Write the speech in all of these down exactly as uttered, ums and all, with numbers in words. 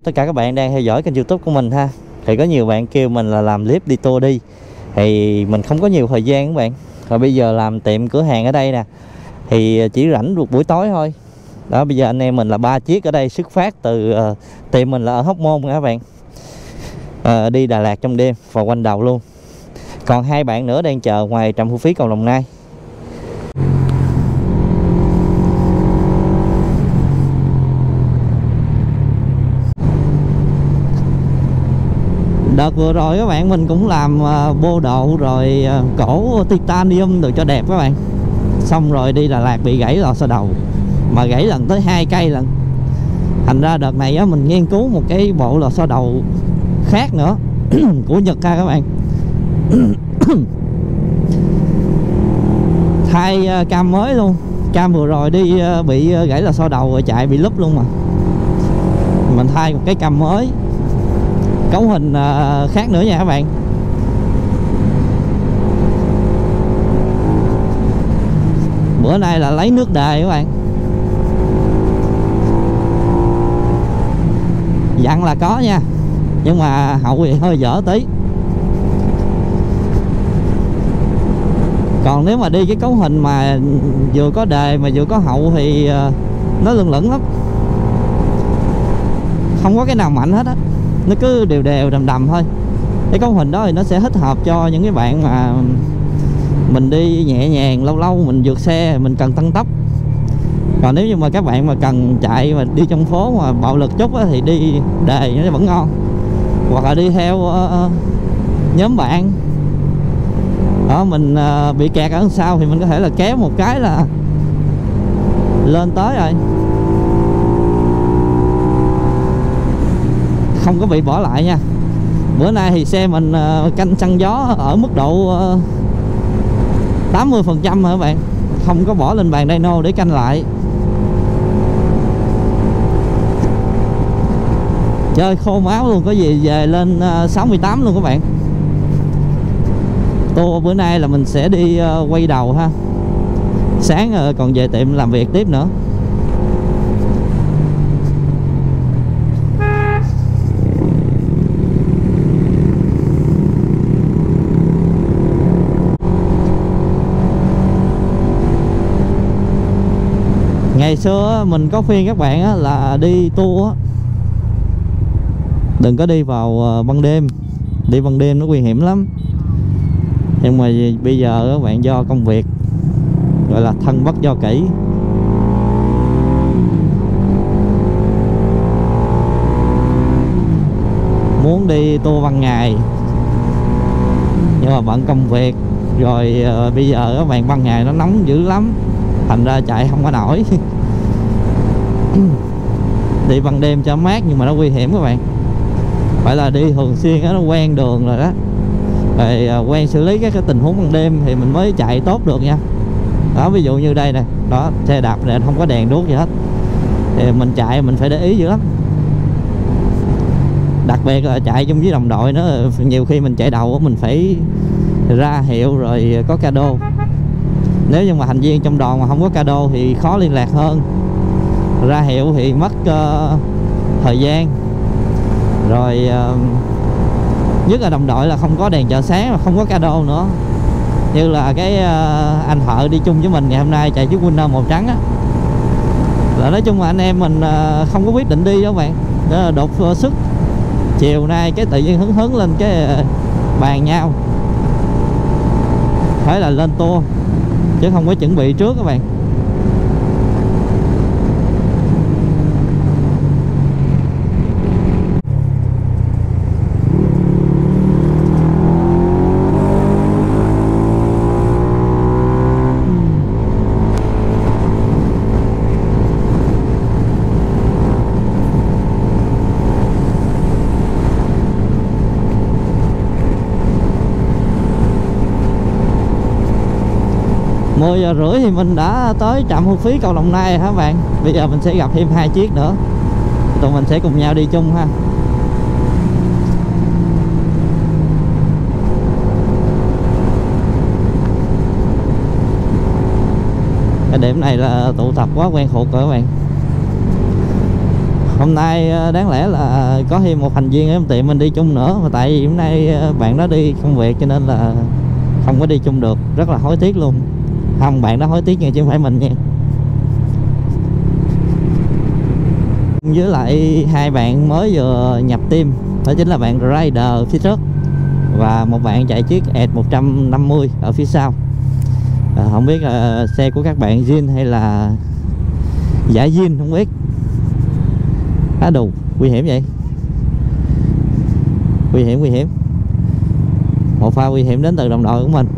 Tất cả các bạn đang theo dõi kênh YouTube của mình ha. Thì có nhiều bạn kêu mình là làm clip đi tour đi, thì mình không có nhiều thời gian các bạn. Rồi bây giờ làm tiệm cửa hàng ở đây nè, thì chỉ rảnh được buổi tối thôi. Đó, bây giờ anh em mình là ba chiếc ở đây xuất phát từ uh, tiệm mình là ở Hóc Môn nha các bạn. Uh, đi Đà Lạt trong đêm và quanh đầu luôn. Còn hai bạn nữa đang chờ ngoài trạm thu phí cầu Đồng Nai. Đợt vừa rồi các bạn mình cũng làm uh, bô độ rồi uh, cổ titanium được cho đẹp các bạn. Xong rồi đi Đà Lạt bị gãy lò xo đầu, mà gãy lần tới hai cây lần. Thành ra đợt này á, mình nghiên cứu một cái bộ lò xo đầu khác nữa của Nhật ha các bạn. Thay uh, cam mới luôn. Cam vừa rồi đi uh, bị uh, gãy lò xo đầu rồi chạy bị lúp luôn mà. Mình thay một cái cam mới, cấu hình uh, khác nữa nha các bạn. Bữa nay là lấy nước đề các bạn. Dặn là có nha, nhưng mà hậu thì hơi dở tí. Còn nếu mà đi cái cấu hình mà vừa có đề mà vừa có hậu thì uh, nó lưng lửng lắm, không có cái nào mạnh hết á, nó cứ đều đều đầm đầm thôi. Cái cấu hình đó thì nó sẽ thích hợp cho những cái bạn mà mình đi nhẹ nhàng, lâu lâu mình vượt xe mình cần tăng tốc. Còn nếu như mà các bạn mà cần chạy mà đi trong phố mà bạo lực chút á, thì đi đề nó vẫn ngon. Hoặc là đi theo uh, nhóm bạn đó, mình uh, bị kẹt ở đằng sau thì mình có thể là kéo một cái là lên tới rồi, không có bị bỏ lại nha. Bữa nay thì xe mình uh, canh xăng gió ở mức độ uh, tám mươi phần trăm hả các bạn, không có bỏ lên bàn dyno để canh lại. Chơi khô máu luôn, có gì về lên uh, sáu mươi tám luôn các bạn. Tour bữa nay là mình sẽ đi uh, quay đầu ha. Sáng uh, còn về tiệm làm việc tiếp nữa. Ngày xưa mình có khuyên các bạn là đi tour đừng có đi vào ban đêm, đi ban đêm nó nguy hiểm lắm. Nhưng mà bây giờ các bạn do công việc, gọi là thân bất do kỹ, muốn đi tour ban ngày nhưng mà bận công việc rồi. uh, Bây giờ các bạn ban ngày nó nóng dữ lắm, thành ra chạy không có nổi. Đi ban đêm cho mát nhưng mà nó nguy hiểm các bạn. Phải là đi thường xuyên đó, nó quen đường rồi đó, rồi uh, quen xử lý các cái tình huống ban đêm thì mình mới chạy tốt được nha. Đó, ví dụ như đây nè, đó xe đạp này không có đèn đuốc gì hết thì mình chạy mình phải để ý dữ lắm. Đặc biệt là chạy chung với đồng đội nữa, nhiều khi mình chạy đầu mình phải ra hiệu rồi có cado. Nếu như mà thành viên trong đoàn mà không có cado thì khó liên lạc hơn. Ra hiệu thì mất uh, thời gian. Rồi uh, nhất là đồng đội là không có đèn chợ sáng mà không có cado nữa. Như là cái uh, anh Thợ đi chung với mình ngày hôm nay chạy chiếc Winner màu trắng á, là nói chung là anh em mình uh, không có quyết định đi đó các bạn. Đó là đột uh, sức. Chiều nay cái tự nhiên hứng hứng lên cái uh, bàn nhau phải là lên tour chứ không có chuẩn bị trước các bạn. mười giờ rưỡi thì mình đã tới trạm thu phí cầu Đồng Nai hả các bạn. Bây giờ mình sẽ gặp thêm hai chiếc nữa, tụi mình sẽ cùng nhau đi chung ha. Cái điểm này là tụ tập quá quen thuộc rồi các bạn. Hôm nay đáng lẽ là có thêm một thành viên ở trong tiệm mình đi chung nữa, mà tại vì hôm nay bạn đó đi công việc cho nên là không có đi chung được, rất là hối tiếc luôn. Không, bạn đó hối tiếc nha chứ không phải mình nha. Với lại hai bạn mới vừa nhập team, đó chính là bạn Rider phía trước và một bạn chạy chiếc E một trăm năm mươi ở phía sau. À, không biết là xe của các bạn zin hay là giả zin không biết. Á đù, nguy hiểm vậy. Nguy hiểm, nguy hiểm. Một pha nguy hiểm đến từ đồng đội của mình.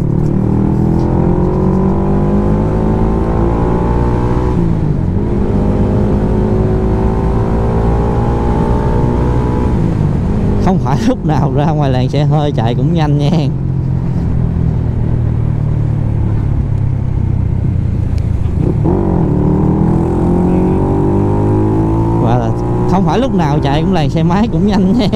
Không phải lúc nào ra ngoài làng xe hơi chạy cũng nhanh nha. Và không phải lúc nào chạy cũng làng xe máy cũng nhanh nha.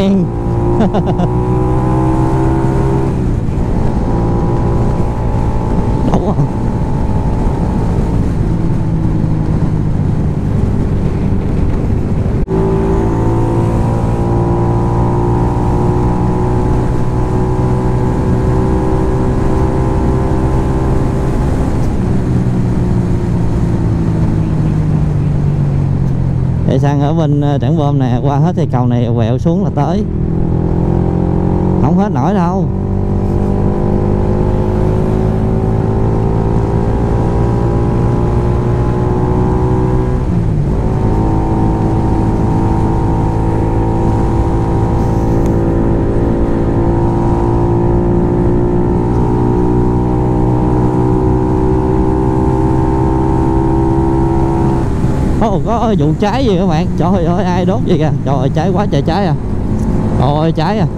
Đúng không? Chạy sang ở bên Trảng Bom nè, qua hết cây cầu này quẹo xuống là tới. Không hết nổi đâu. Ồ, có vụ cháy gì các bạn. Trời ơi, ai đốt gì kìa. Trời ơi, cháy quá trời cháy à. Trời ơi, cháy à.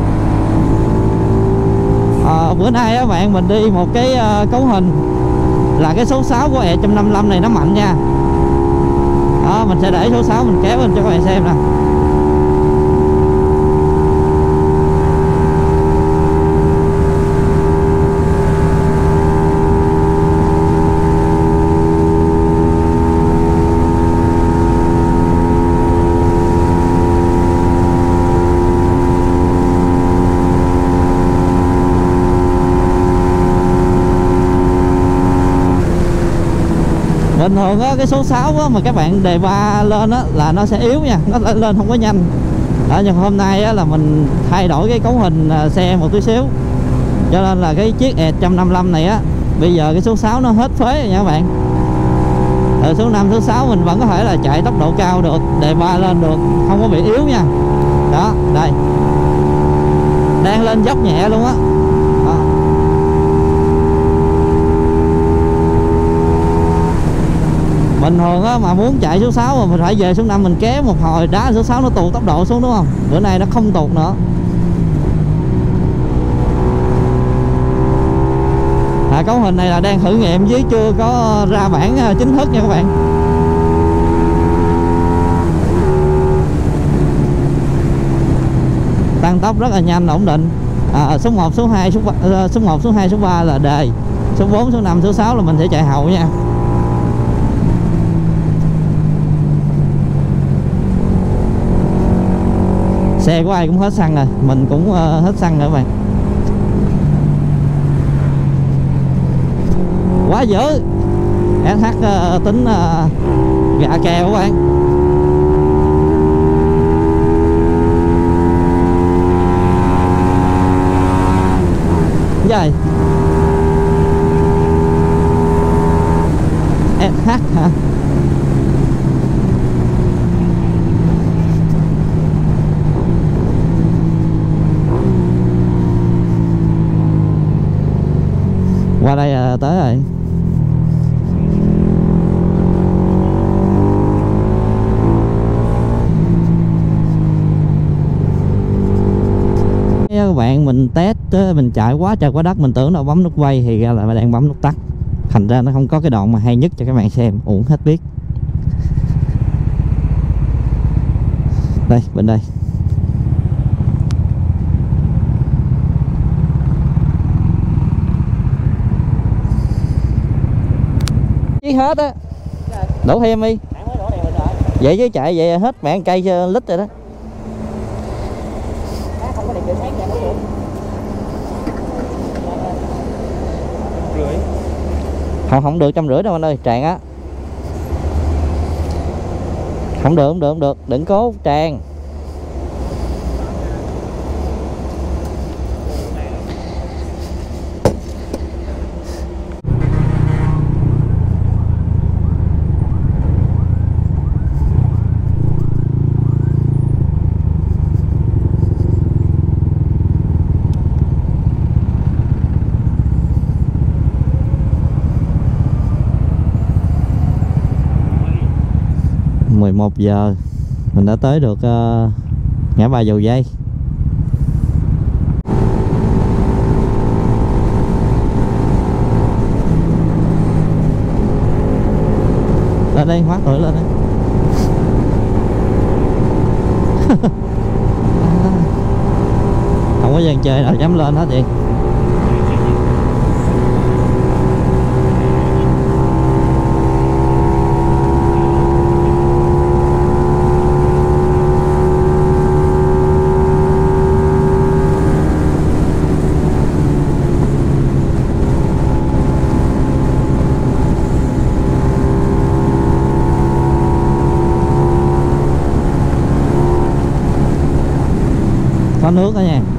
À, bữa nay á bạn, mình đi một cái uh, cấu hình là cái số sáu của E một trăm năm mươi lăm này nó mạnh nha. Đó, mình sẽ để số sáu mình kéo lên cho các bạn xem nè. Bình thường á, cái số sáu á, mà các bạn đề ba lên á, là nó sẽ yếu nha, nó lên không có nhanh. Đó, nhưng hôm nay á, là mình thay đổi cái cấu hình xe một tí xíu, cho nên là cái chiếc E một trăm năm mươi lăm này á, bây giờ cái số sáu nó hết phế rồi nha các bạn. Từ số năm, số sáu mình vẫn có thể là chạy tốc độ cao được, đề ba lên được, không có bị yếu nha. Đó, đây đang lên dốc nhẹ luôn á. Bình thường á, mà muốn chạy số sáu mà mình phải về số năm mình kéo một hồi đá số sáu nó tụt tốc độ xuống đúng không? Bữa nay nó không tụt nữa. À, cấu hình này là đang thử nghiệm chứ chưa có ra bản chính thức nha các bạn. Tăng tốc rất là nhanh, ổn định. À, số một, số hai, số ba, số một, số hai, số ba là đề. Số bốn, số năm, số sáu là mình sẽ chạy hậu nha. Xe của ai cũng hết xăng rồi, mình cũng uh, hết xăng rồi các bạn. Quá dữ. ét hát uh, tính uh, gạ kèo các bạn. Cái gì? ét hát hả? Qua đây là tới rồi. Các bạn, mình test mình chạy quá trời quá đất, mình tưởng đâu bấm nút quay thì ra là đang bấm nút tắt, thành ra nó không có cái đoạn mà hay nhất cho các bạn xem, uổng hết biết. Đây, bên đây. Hết á, đổ thêm đi. Vậy chứ chạy vậy hết mẹ cây lít rồi đó. Không có điện chiều sáng chạy không được. Rưỡi. Không không được trăm rưỡi đâu anh ơi, tràn á. Không được không được không được, đừng cố tràn. mười một giờ mình đã tới được uh, ngã ba Dầu Dây. Lên đây, hóa tuổi lên đây. Không có dân chơi nào dám lên hết vậy. Có nước đó nha.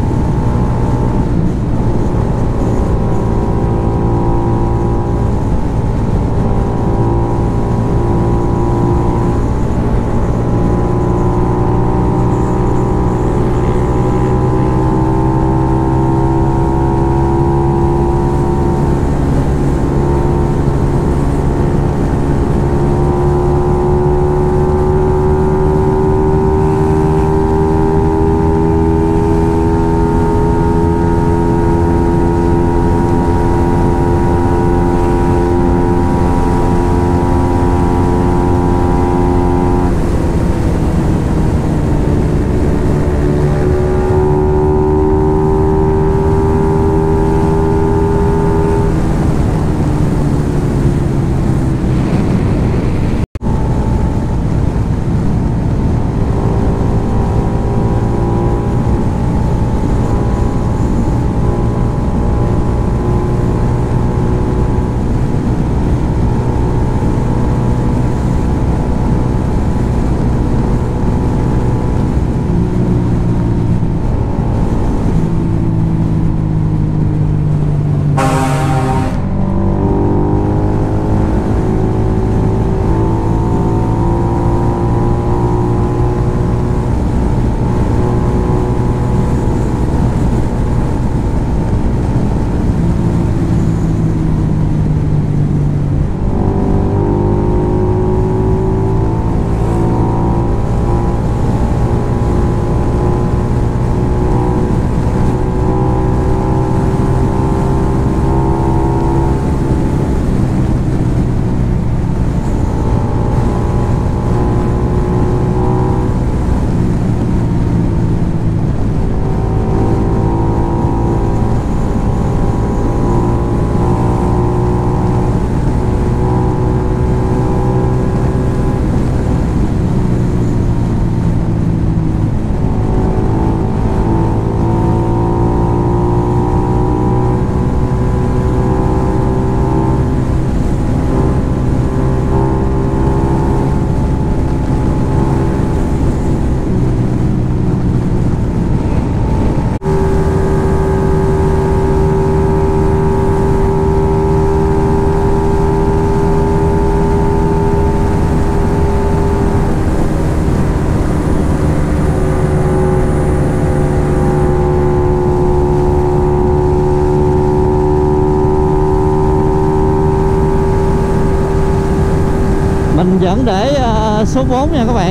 Mình vẫn để uh, số bốn nha các bạn,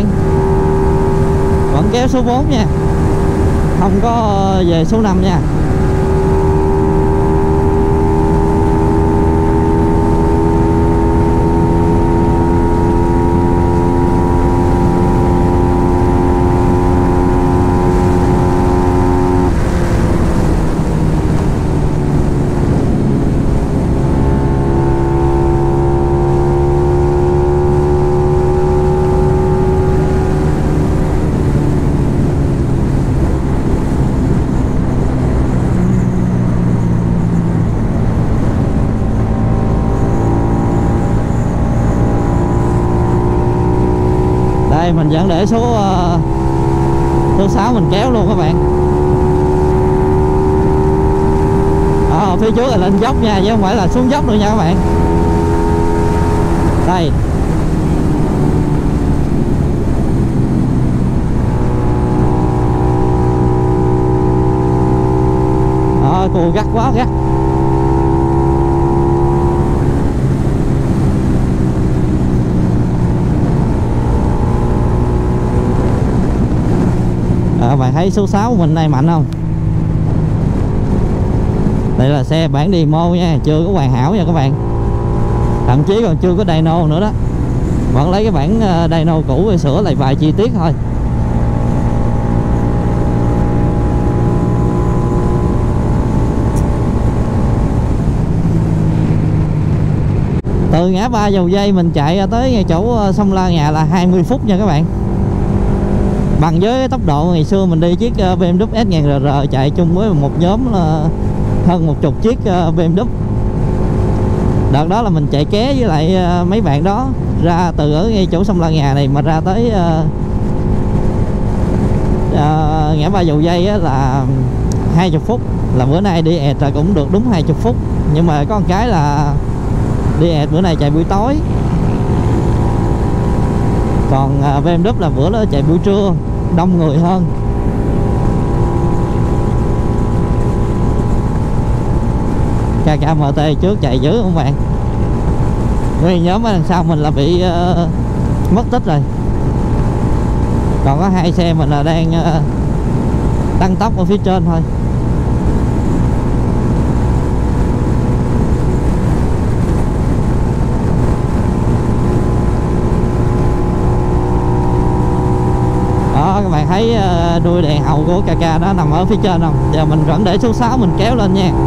vẫn kéo số bốn nha, không có uh, về số năm nha. mình vẫn để số uh, số sáu mình kéo luôn các bạn. Ở phía trước là lên dốc nha, chứ không phải là xuống dốc nữa nha các bạn. Đây. Đó, cô gắt quá gắt. À, bạn thấy số sáu của mình này mạnh không? Đây là xe bản demo nha, chưa có hoàn hảo nha các bạn. Thậm chí còn chưa có dyno nữa đó. Vẫn lấy cái bản dyno cũ để sửa lại vài chi tiết thôi. Từ ngã ba Dầu Dây mình chạy tới ngay chỗ sông La Ngà là hai mươi phút nha các bạn. Bằng với tốc độ ngày xưa mình đi chiếc bê em vê ét một nghìn R R chạy chung với một nhóm là hơn một chục chiếc bê em vê. Đợt đó là mình chạy ké với lại mấy bạn đó ra từ ở ngay chỗ sông La Ngà này mà ra tới uh, uh, ngã ba Dầu Dây á, là hai mươi phút. Là bữa nay đi ẹt là cũng được đúng hai mươi phút. Nhưng mà có một cái là đi ẹt bữa nay chạy buổi tối. Còn uh, bê em vê là bữa đó chạy buổi trưa, đông người hơn. ca ca em tê trước chạy dữ không bạn? Nguyên nhóm ở đằng sau mình là bị uh, mất tích rồi. Còn có hai xe mình là đang uh, tăng tốc ở phía trên thôi. Đó, các bạn thấy uh, đuôi đèn hậu của ca ca nó nằm ở phía trên không? Giờ mình vẫn để số sáu mình kéo lên nha.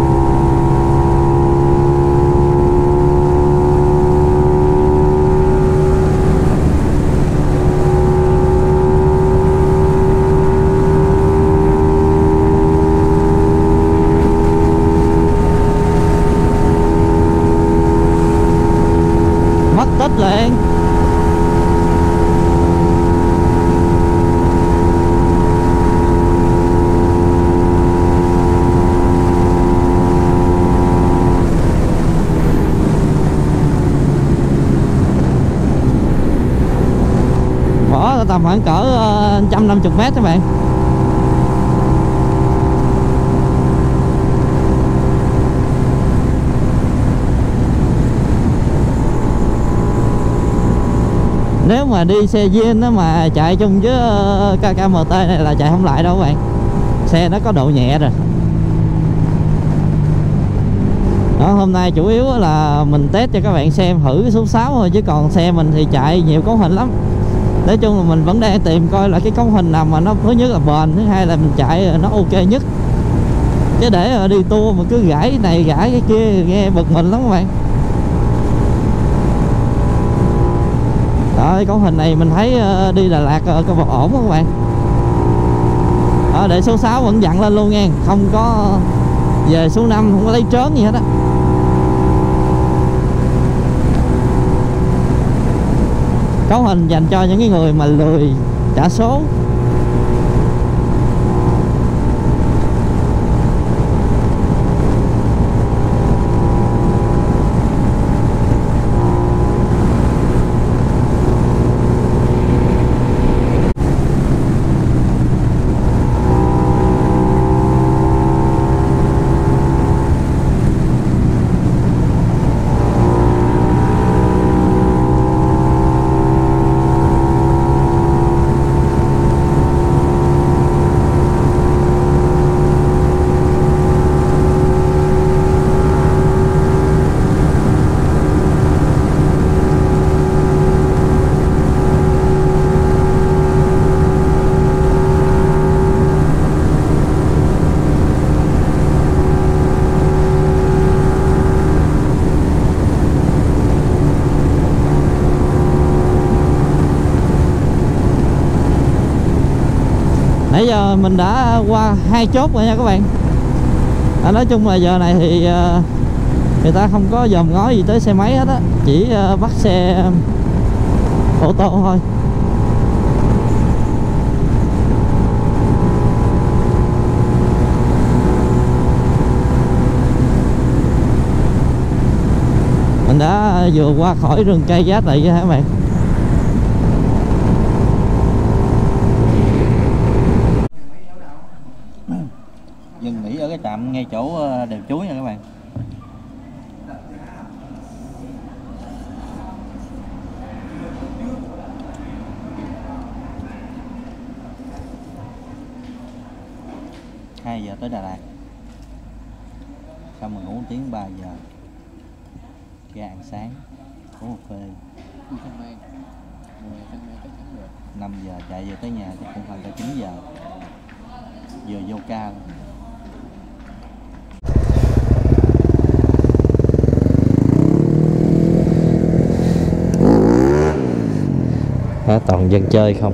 Mất tích liền. Bỏ tầm khoảng cỡ một trăm năm mươi mét các bạn. Nếu mà đi xe Zin đó mà chạy chung với ca ca em tê này là chạy không lại đâu các bạn. Xe nó có độ nhẹ rồi. Đó, hôm nay chủ yếu là mình test cho các bạn xem thử cái số sáu thôi, chứ còn xe mình thì chạy nhiều cấu hình lắm. Nói chung là mình vẫn đang tìm coi là cái cấu hình nào mà nó thứ nhất là bền, thứ hai là mình chạy nó ok nhất. Chứ để đi tour mà cứ gãi này gãi cái kia nghe bực mình lắm các bạn. Đó, cấu hình này mình thấy đi Đà Lạt có một ổn không các bạn. Đó, để số sáu vẫn dặn lên luôn nha, không có về số năm không có lấy trớn gì hết á. Cấu hình dành cho những cái người mà lười trả số. Nãy giờ mình đã qua hai chốt rồi nha các bạn. À, nói chung là giờ này thì uh, người ta không có dòm ngó gì tới xe máy hết á, chỉ uh, bắt xe ô tô thôi. qua vừa qua khỏi rừng cây Giá Tỵ hả các bạn. Dừng nghỉ ở cái trạm ngay chỗ đèo Chuối nha các bạn. hai giờ tới Đà Lạt, xong mình ngủ tiếng ba giờ ra ăn sáng uống cà phê. năm giờ chạy về tới nhà chắc cũng phải tới chín giờ vừa vô ca. Hả, toàn dân chơi không.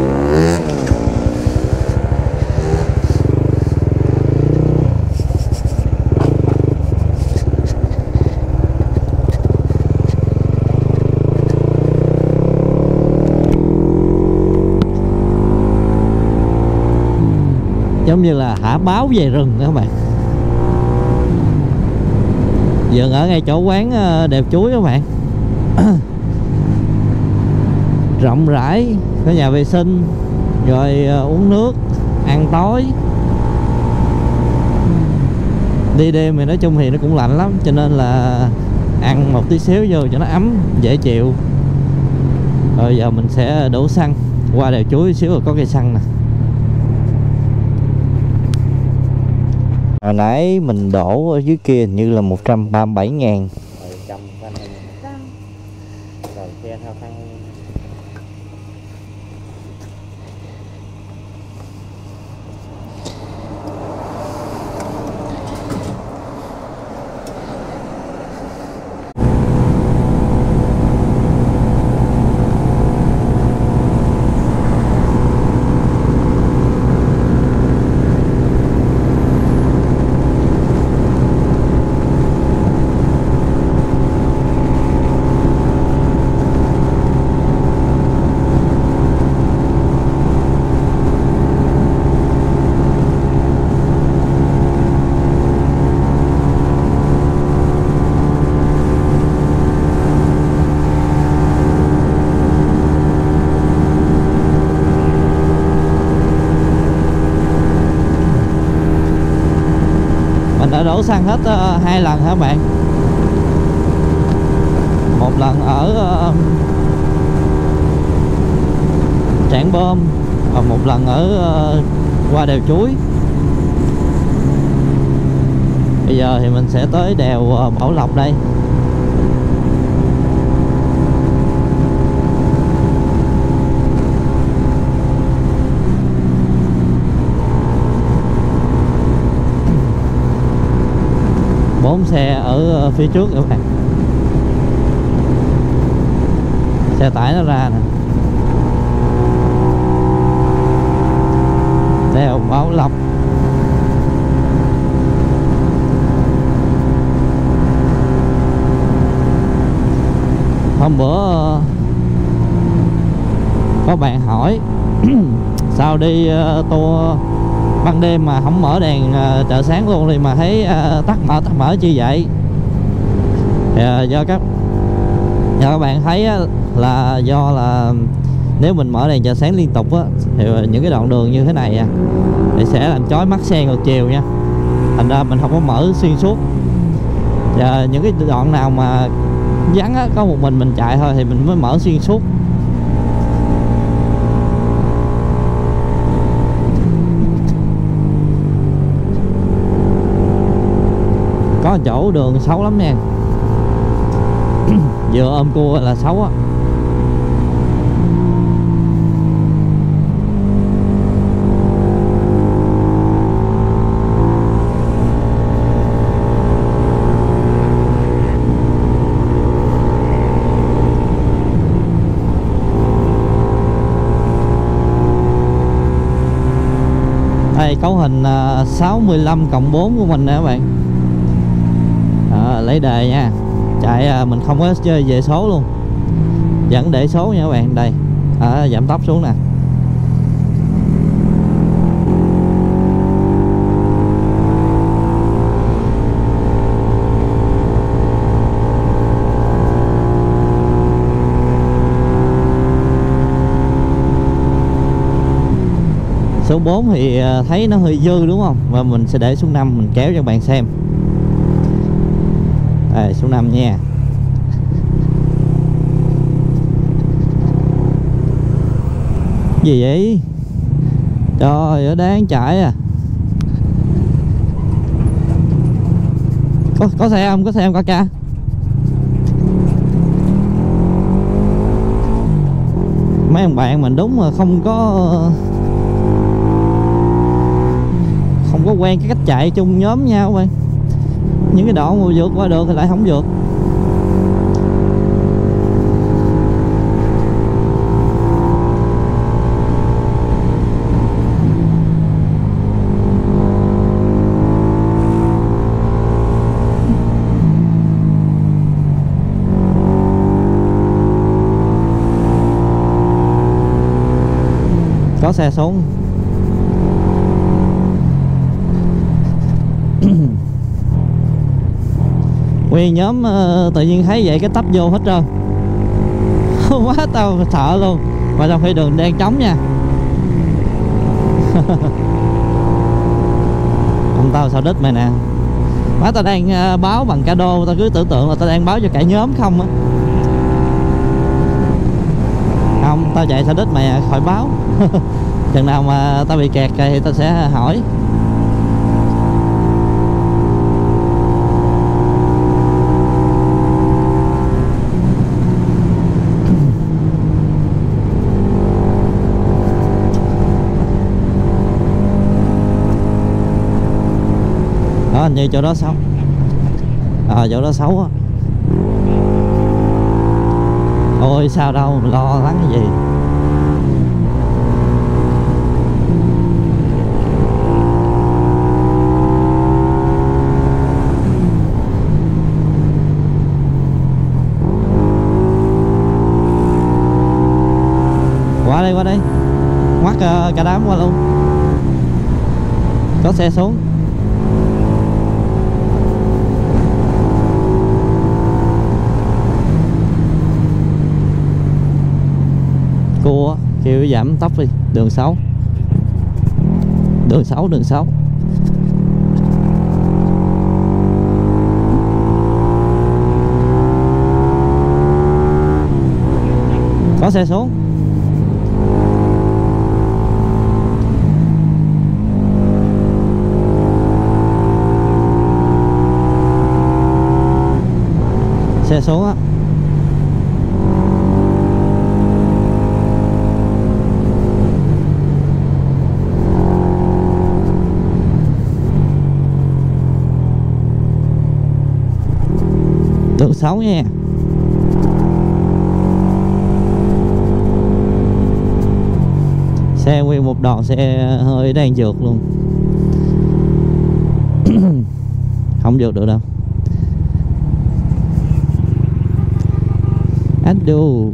Giống như là thả báo về rừng đó các bạn. Dừng ở ngay chỗ quán Đèo Chuối các bạn. Rộng rãi, có nhà vệ sinh, rồi uống nước, ăn tối. Đi đêm thì nói chung thì nó cũng lạnh lắm, cho nên là ăn một tí xíu vô cho nó ấm, dễ chịu. Rồi giờ mình sẽ đổ xăng qua Đèo Chuối xíu rồi có cây xăng nè. Hồi nãy mình đổ ở dưới kia hình như là một trăm ba mươi bảy ngàn. Rồi xe theo thang. Đã đổ xăng hết uh, hai lần hả các bạn. Một lần ở uh, Trảng Bom và một lần ở uh, qua Đèo Chuối. Bây giờ thì mình sẽ tới đèo uh, Bảo Lộc đây. Bốn xe ở phía trước các bạn. Xe tải nó ra nè. Đèo Bảo Lộc. Hôm bữa có bạn hỏi sao đi tour ban đêm mà không mở đèn uh, chợ sáng luôn thì mà thấy uh, tắt mở tắt mở chi vậy. Thì, uh, do các do các bạn thấy uh, là do là nếu mình mở đèn chợ sáng liên tục á, thì những cái đoạn đường như thế này à, thì sẽ làm chói mắt xe ngược chiều nha. Thành ra mình không có mở xuyên suốt. Và những cái đoạn nào mà vắng á, có một mình mình chạy thôi thì mình mới mở xuyên suốt. Có chỗ đường xấu lắm nha. Vừa ôm cua là xấu á. Đây cấu hình sáu mươi lăm cộng bốn của mình nè các bạn. À, lấy đề nha. Chạy mình không có chơi về số luôn, vẫn để số nha các bạn. Đây à, giảm tốc xuống nè. Số bốn thì thấy nó hơi dư đúng không, và mình sẽ để số năm mình kéo cho bạn xem. Đây, số năm nha. Gì vậy? Trời ơi, đáng chạy à. Có, có xe không? Có xe không cả ca? Mấy ông bạn mình đúng mà không có Không có quen cái cách chạy chung nhóm nhau vậy. Những cái đoạn mà vượt qua được thì lại không vượt. Có xe xuống. Nguyên nhóm uh, tự nhiên thấy vậy cái tấp vô hết trơn. Quá tao sợ luôn. Mà trong khi đường đang trống nha. Ông tao sao đít mày nè. Má tao đang uh, báo bằng cado. Tao cứ tưởng tượng là tao đang báo cho cả nhóm không á. Không, tao chạy sao đít mày à, khỏi báo. Chừng nào mà tao bị kẹt thì tao sẽ hỏi. Đó, hình như chỗ đó xấu. Ờ, à, chỗ đó xấu á. Ôi sao đâu, lo lắng cái gì. Qua đây, qua đây. Ngoắt uh, cả đám qua luôn. Có xe xuống. Cua kêu giảm tốc đi. Đường xấu. Đường xấu, đường xấu. Có xe xuống. Xe xuống á. Đường xấu nha. Xe nguyên một đoạn xe hơi đang vượt luôn. Không vượt được đâu. Adu.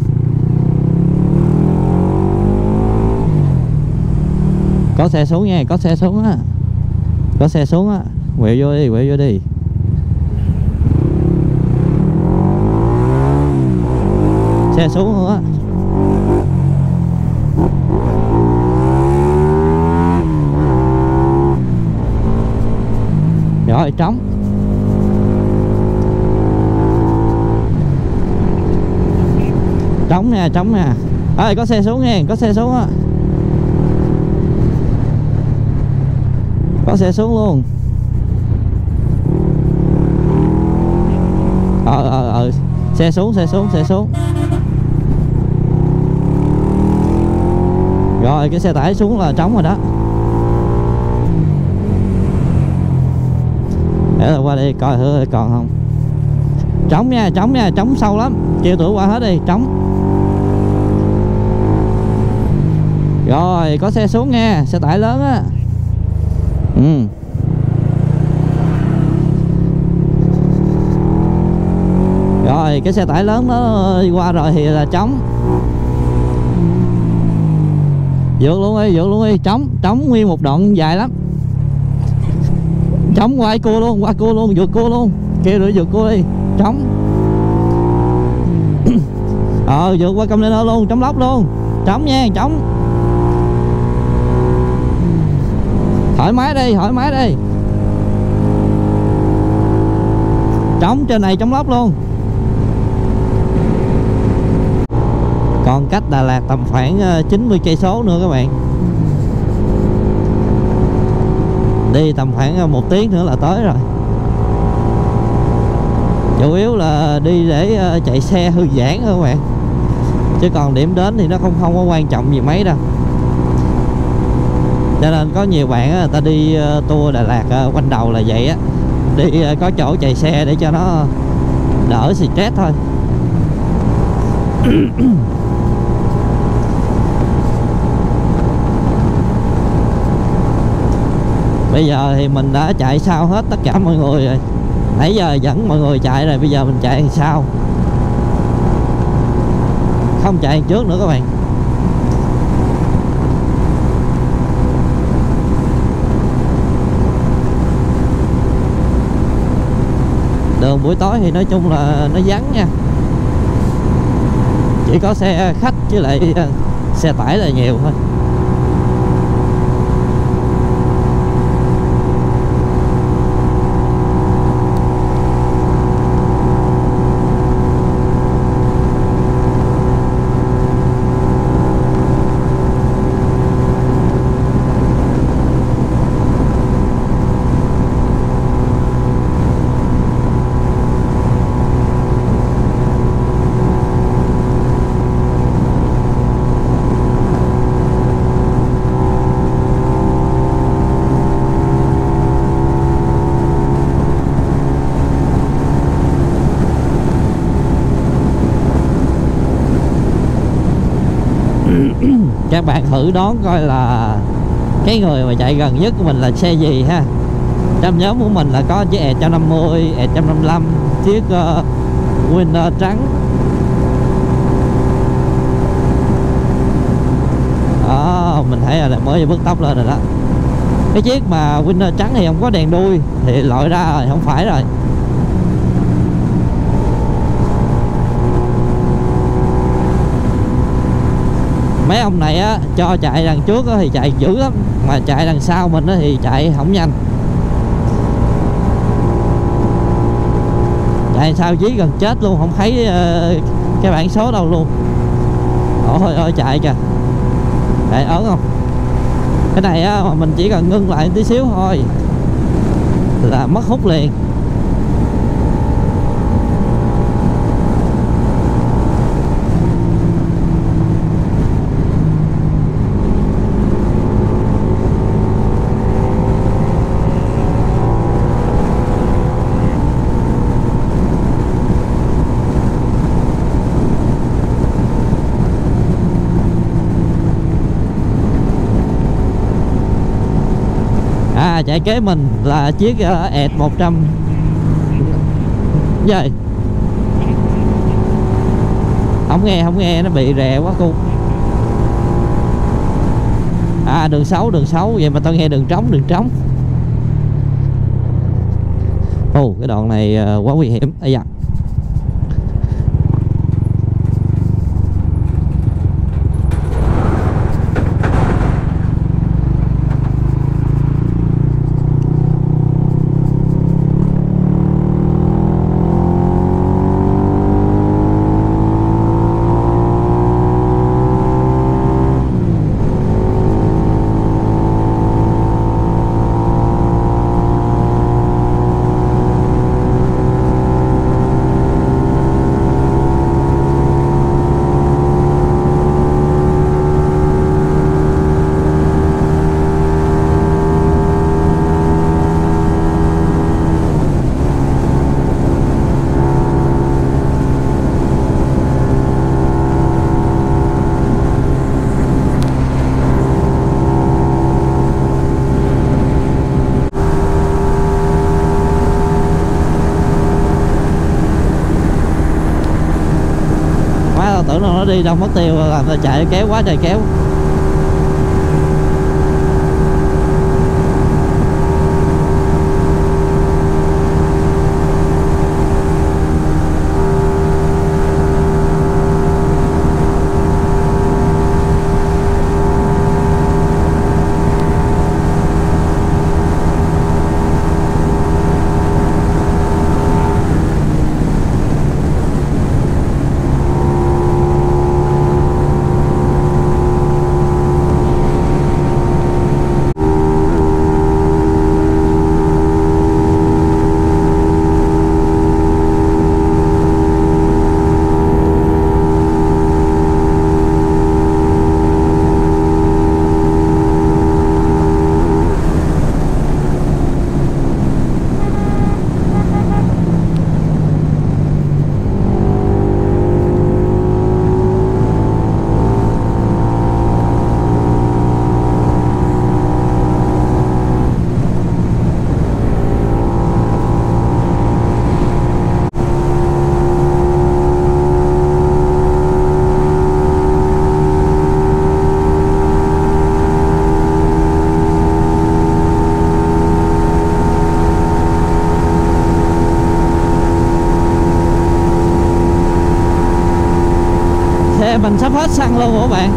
Có xe xuống nha, có xe xuống á. Có xe xuống á. Quẹo vô đi, quẹo vô đi. Xe xuống nữa. Rồi trống. Trống nè, trống nè. Ơi có xe xuống nha, có xe xuống á. Có xe xuống luôn. Ờ ờ ờ xe xuống, xe xuống, xe xuống. Rồi cái xe tải xuống là trống rồi đó. Để là qua đây coi thử còn không. Trống nha, trống nha, trống sâu lắm. Kêu tụi qua hết đi, trống. Rồi có xe xuống nha, xe tải lớn á. Ừ. Rồi cái xe tải lớn đó đi qua rồi thì là trống. Vượt luôn đi, vượt luôn đi, trống, trống nguyên một đoạn dài lắm. Trống qua cua luôn, qua cua luôn, vượt cua luôn. Kêu rồi vượt cua đi, trống. Ờ vượt qua container luôn, trống lốc luôn. Trống nha, trống. Thoải mái đi, thoải mái đi. Trống trên này, trống lốc luôn. Còn cách Đà Lạt tầm khoảng chín mươi cây số nữa các bạn. Đi tầm khoảng một tiếng nữa là tới rồi. Chủ yếu là đi để chạy xe thư giãn thôi các bạn. Chứ còn điểm đến thì nó không không có quan trọng gì mấy đâu. Cho nên có nhiều bạn người ta đi tour Đà Lạt quanh đầu là vậy á. Đi có chỗ chạy xe để cho nó đỡ stress thôi. Bây giờ thì mình đã chạy sau hết tất cả mọi người rồi. Nãy giờ dẫn mọi người chạy rồi, bây giờ mình chạy đằng sau, không chạy đằng trước nữa các bạn. Đường buổi tối thì nói chung là nó vắng nha. Chỉ có xe khách với lại xe tải là nhiều thôi. Các bạn thử đoán coi là cái người mà chạy gần nhất của mình là xe gì ha. Trong nhóm của mình là có chiếc E một trăm năm mươi, E một trăm năm mươi lăm, chiếc uh, Winner trắng. Đó, mình thấy là mới bước tốc lên rồi đó. Cái chiếc mà Winner trắng thì không có đèn đuôi thì loại ra rồi, không phải rồi. Mấy ông này á, cho chạy đằng trước á, thì chạy dữ lắm. Mà chạy đằng sau mình á, thì chạy không nhanh. Chạy sau dí gần chết luôn, không thấy uh, cái bảng số đâu luôn. Ôi ôi chạy kìa. Chạy ớn không? Cái này á, mà mình chỉ cần ngưng lại tí xíu thôi là mất hút liền. À, chạy kế mình là chiếc uh, E một trăm gì không nghe không nghe nó bị rè quá cô. À, đường xấu đường xấu vậy mà tao nghe đường trống đường trống. Ồ, cái đoạn này uh, quá nguy hiểm. Ây da. Tưởng đâu nó đi đâu mất tiêu, làm ta chạy kéo quá trời kéo. mình sắp hết xăng luôn các bạn.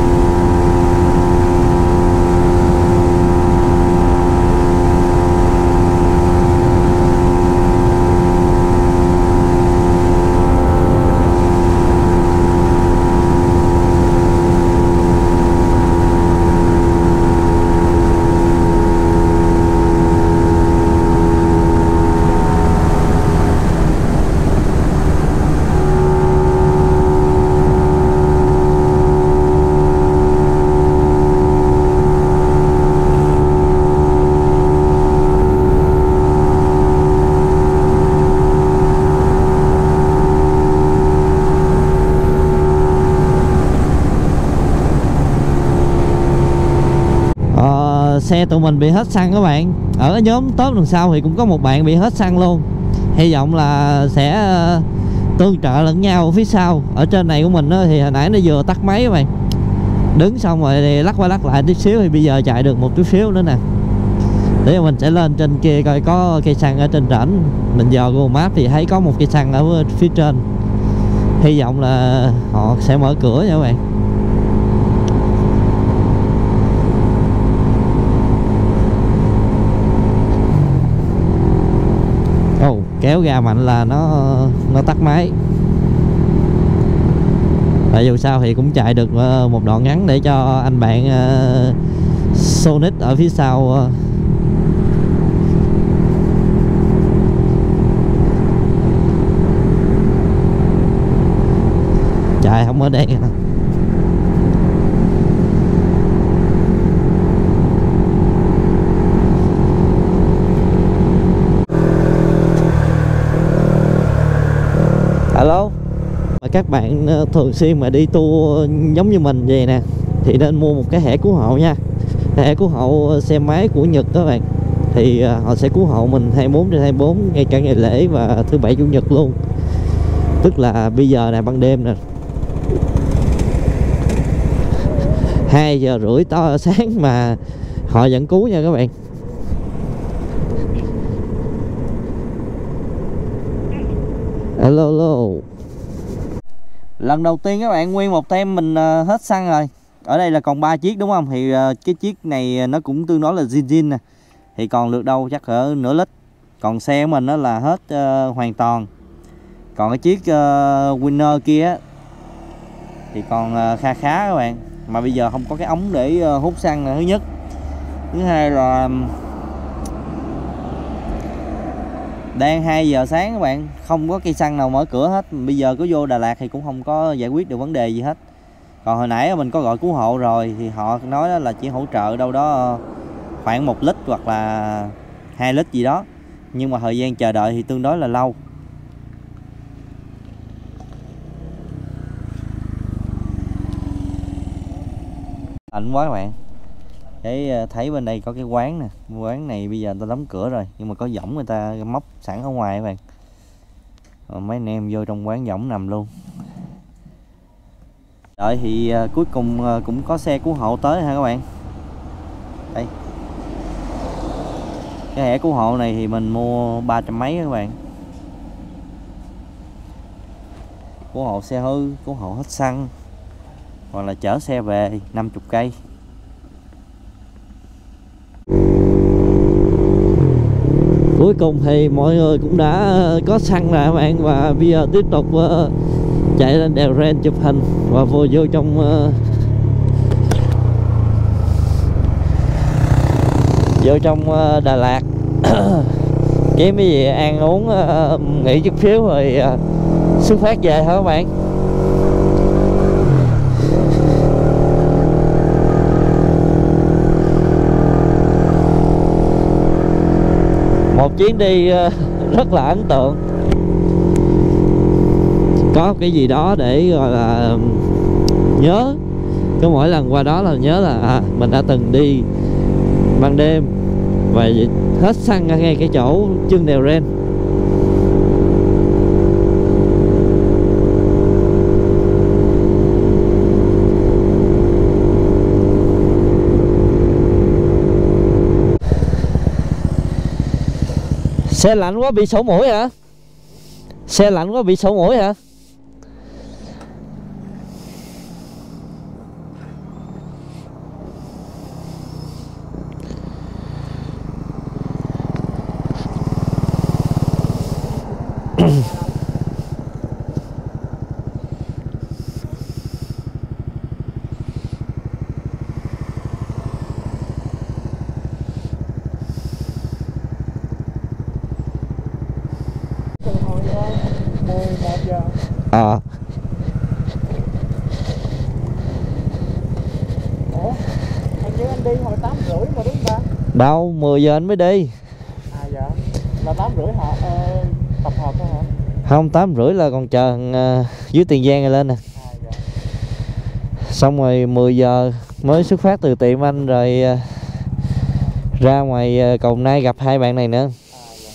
Xe tụi mình bị hết xăng các bạn. Ở nhóm top đằng sau thì cũng có một bạn bị hết xăng luôn. Hy vọng là sẽ tương trợ lẫn nhau ở phía sau. Ở trên này của mình đó, thì hồi nãy nó vừa tắt máy các bạn. Đứng xong rồi thì lắc qua lắc lại chút xíu, thì bây giờ chạy được một chút xíu nữa nè. Để mình sẽ lên trên kia coi có cây xăng ở trên trển. Mình dò Google Maps thì thấy có một cây xăng ở phía trên. Hy vọng là họ sẽ mở cửa nha các bạn. Oh, kéo ra mạnh là nó nó tắt máy. Tại dù sao thì cũng chạy được một đoạn ngắn để cho anh bạn uh, Sonic ở phía sau uh, chạy không ở đây. Alo. Các bạn thường xuyên mà đi tour giống như mình vậy nè thì nên mua một cái thẻ cứu hộ nha. Thẻ cứu hộ xe máy của Nhật các bạn. Thì họ sẽ cứu hộ mình hai mươi bốn trên hai mươi bốn ngay cả ngày lễ và thứ bảy chủ nhật luôn. Tức là bây giờ nè, ban đêm nè, hai giờ rưỡi to sáng mà họ vẫn cứu nha các bạn. Hello, hello. Lần đầu tiên các bạn, nguyên một tem mình uh, hết xăng rồi. Ở đây là còn ba chiếc đúng không? Thì uh, cái chiếc này nó cũng tương đối là zin zin nè. Thì còn được đâu chắc ở nửa lít. Còn xe của mình nó là hết uh, hoàn toàn. Còn cái chiếc uh, Winner kia á, thì còn uh, kha khá các bạn. Mà bây giờ không có cái ống để uh, hút xăng là thứ nhất. Thứ hai là đang hai giờ sáng các bạn, không có cây xăng nào mở cửa hết. Bây giờ có vô Đà Lạt thì cũng không có giải quyết được vấn đề gì hết. Còn hồi nãy mình có gọi cứu hộ rồi thì họ nói là chỉ hỗ trợ đâu đó khoảng một lít hoặc là hai lít gì đó. Nhưng mà thời gian chờ đợi thì tương đối là lâu. Lạnh quá các bạn. Để thấy bên đây có cái quán nè. Quán này bây giờ người ta đóng cửa rồi, nhưng mà có võng người ta móc sẵn ở ngoài các bạn. Rồi mấy anh em vô trong quán võng nằm luôn. Đợi thì uh, cuối cùng uh, cũng có xe cứu hộ tới ha các bạn. Đây. Cái thẻ cứu hộ này thì mình mua ba trăm mấy các bạn. Cứu hộ xe hư, cứu hộ hết xăng, hoặc là chở xe về năm mươi cây. Cuối cùng thì mọi người cũng đã có xăng rồi các bạn. Và bây giờ tiếp tục uh, chạy lên đèo Ren chụp hình và vô vô trong uh, vô trong uh, Đà Lạt kiếm cái gì ăn uống, uh, nghỉ chút xíu rồi uh, xuất phát về thôi các bạn. Một chuyến đi uh, rất là ấn tượng. Có cái gì đó để gọi là nhớ. Cứ mỗi lần qua đó là nhớ là à, mình đã từng đi ban đêm và hết xăng ngay cái chỗ chân đèo Ren. Xe lạnh quá bị sổ mũi hả? Xe lạnh quá bị sổ mũi hả? Ờ. Ủa, hình như anh đi hồi tám rưỡi mà đúng không ta? Đâu, mười giờ anh mới đi. À dạ, là tám rưỡi họ ờ, tập hợp thôi hả? Không, tám rưỡi là còn chờ uh, dưới Tiền Giang này lên nè. À dạ. Xong rồi mười giờ mới xuất phát từ tiệm anh rồi uh, ra ngoài uh, cầu Nai gặp hai bạn này nữa. À dạ.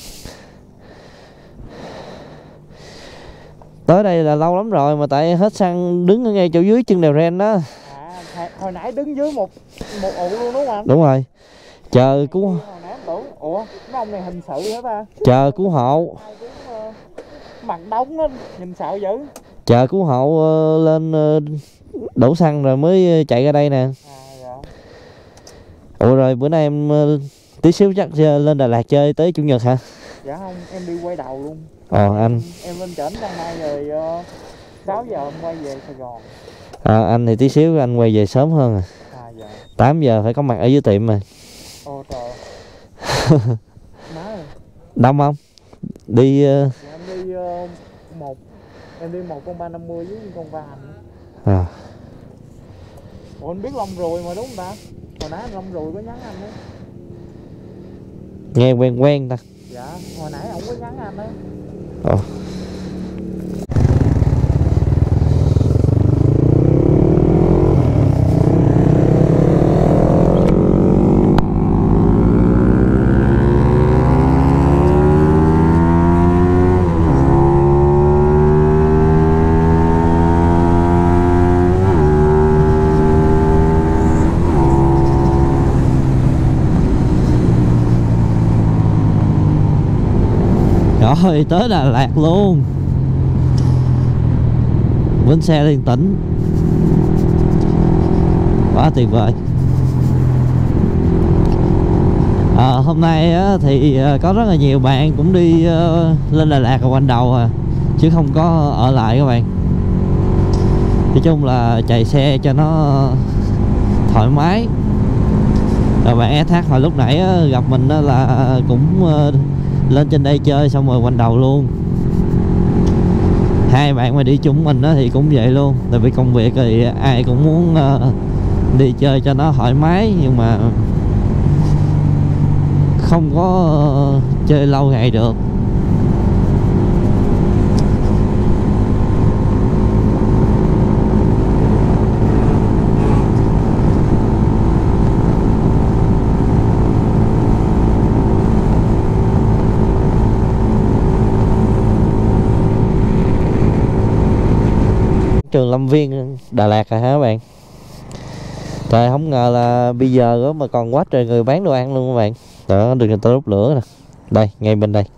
Tới đây là lâu lắm rồi mà tại hết xăng đứng ở ngay chỗ dưới chân đèo ren đó. À, hồi nãy đứng dưới một một ụ luôn đúng không? Đúng rồi. Chờ cứu Hồi nãy em tưởng, ủa, mấy ông này hình sự hả ta? chờ cứu hộ. Ai cũng uh, mặt đóng á, nhìn sợ dữ. Chờ cứu hộ uh, lên uh, đổ xăng rồi mới chạy ra đây nè. À dạ. Ủa rồi bữa nay em uh, tí xíu chắc lên Đà Lạt chơi tới Chủ nhật hả? Dạ không, em đi quay đầu luôn. Ờ anh. Em lên trển trong nay rồi uh, sáu giờ em quay về Sài Gòn. À, anh thì tí xíu anh quay về sớm hơn à. À dạ. tám giờ phải có mặt ở dưới tiệm rồi. Ồ trời. Má ơi. Đông không? Đi uh... Dạ, em đi uh, một em đi một con ba năm mươi với con ba hành. À. Ủa anh biết Long Ruồi mà đúng không ta? Hồi nãy anh Long Ruồi có nhắn anh đấy. Nghe quen quen ta. Dạ, hồi nãy ổng có nhắn anh đấy. Ồ. Rồi tới Đà Lạt luôn. Bến xe liên tỉnh. Quá tuyệt vời. À, hôm nay á, thì có rất là nhiều bạn cũng đi uh, lên Đà Lạt ở quanh đầu à, chứ không có ở lại các bạn. Nói chung là chạy xe cho nó thoải mái. Rồi bạn ét hát hồi lúc nãy á, gặp mình á, là cũng uh, lên trên đây chơi xong rồi quanh đầu luôn. Hai bạn mà đi chung mình đó thì cũng vậy luôn. Tại vì công việc thì ai cũng muốn uh, đi chơi cho nó thoải mái, nhưng mà không có uh, chơi lâu ngày được. Trường Lâm Viên Đà Lạt rồi hả các bạn? Trời, không ngờ là bây giờ đó mà còn quá trời người bán đồ ăn luôn các bạn. Đó, được người ta đốt lửa nè. Đây, ngay bên đây.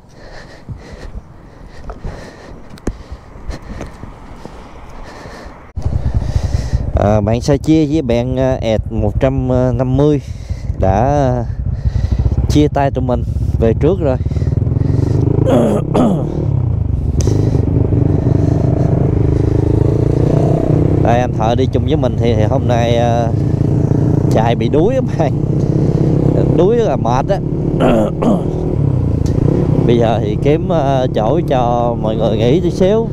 À, bạn Sa Chia với bạn ẹt một trăm năm mươi đã chia tay tụi mình về trước rồi. Đây, anh Thợ đi chung với mình thì, thì hôm nay uh, chạy bị đuối các bạn. Đuối là mệt á. Bây giờ thì kiếm uh, chỗ cho mọi người nghỉ tí xíu,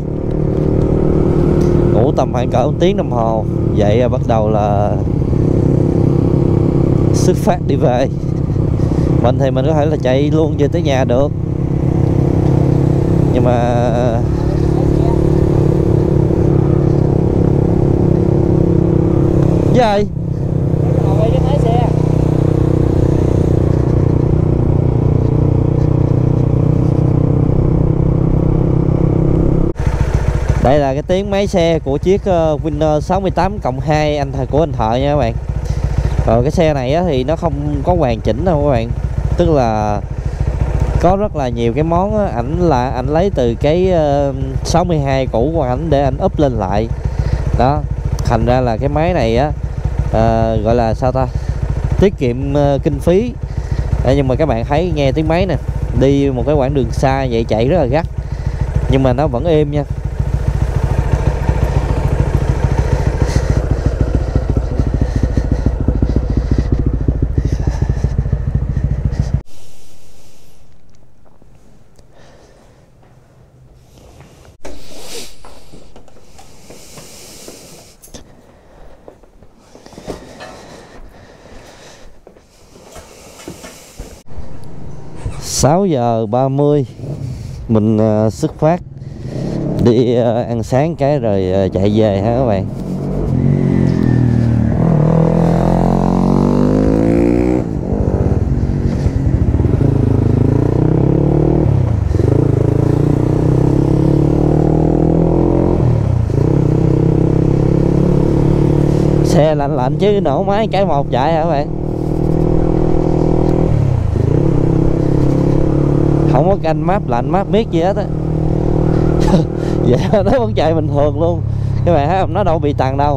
ngủ tầm khoảng cỡ một tiếng đồng hồ, vậy uh, bắt đầu là xuất phát đi về. Mình thì mình có thể là chạy luôn về tới nhà được, nhưng mà vậy Ngồi cái lái xe. đây là cái tiếng máy xe của chiếc uh, Winner sáu mươi tám cộng hai anh thợ của anh Thợ nha các bạn. Rồi cái xe này á, thì nó không có hoàn chỉnh đâu các bạn, tức là có rất là nhiều cái món á, ảnh là ảnh lấy từ cái uh, sáu mươi hai cũ của ảnh để ảnh úp lên lại đó. Thành ra là cái máy này á, uh, gọi là sao ta, tiết kiệm uh, kinh phí. Đấy, nhưng mà các bạn thấy nghe tiếng máy nè, đi một cái quãng đường xa vậy chạy rất là gắt, nhưng mà nó vẫn êm nha. Sáu giờ ba mươi mình uh, xuất phát đi uh, ăn sáng cái rồi uh, chạy về ha các bạn. Xe lạnh lạnh chứ nổ máy cái một chạy hả các bạn. Không có canh map lạnh map miết gì hết á. Vậy nó vẫn chạy bình thường luôn các bạn thấy không, nó đâu bị tàn đâu.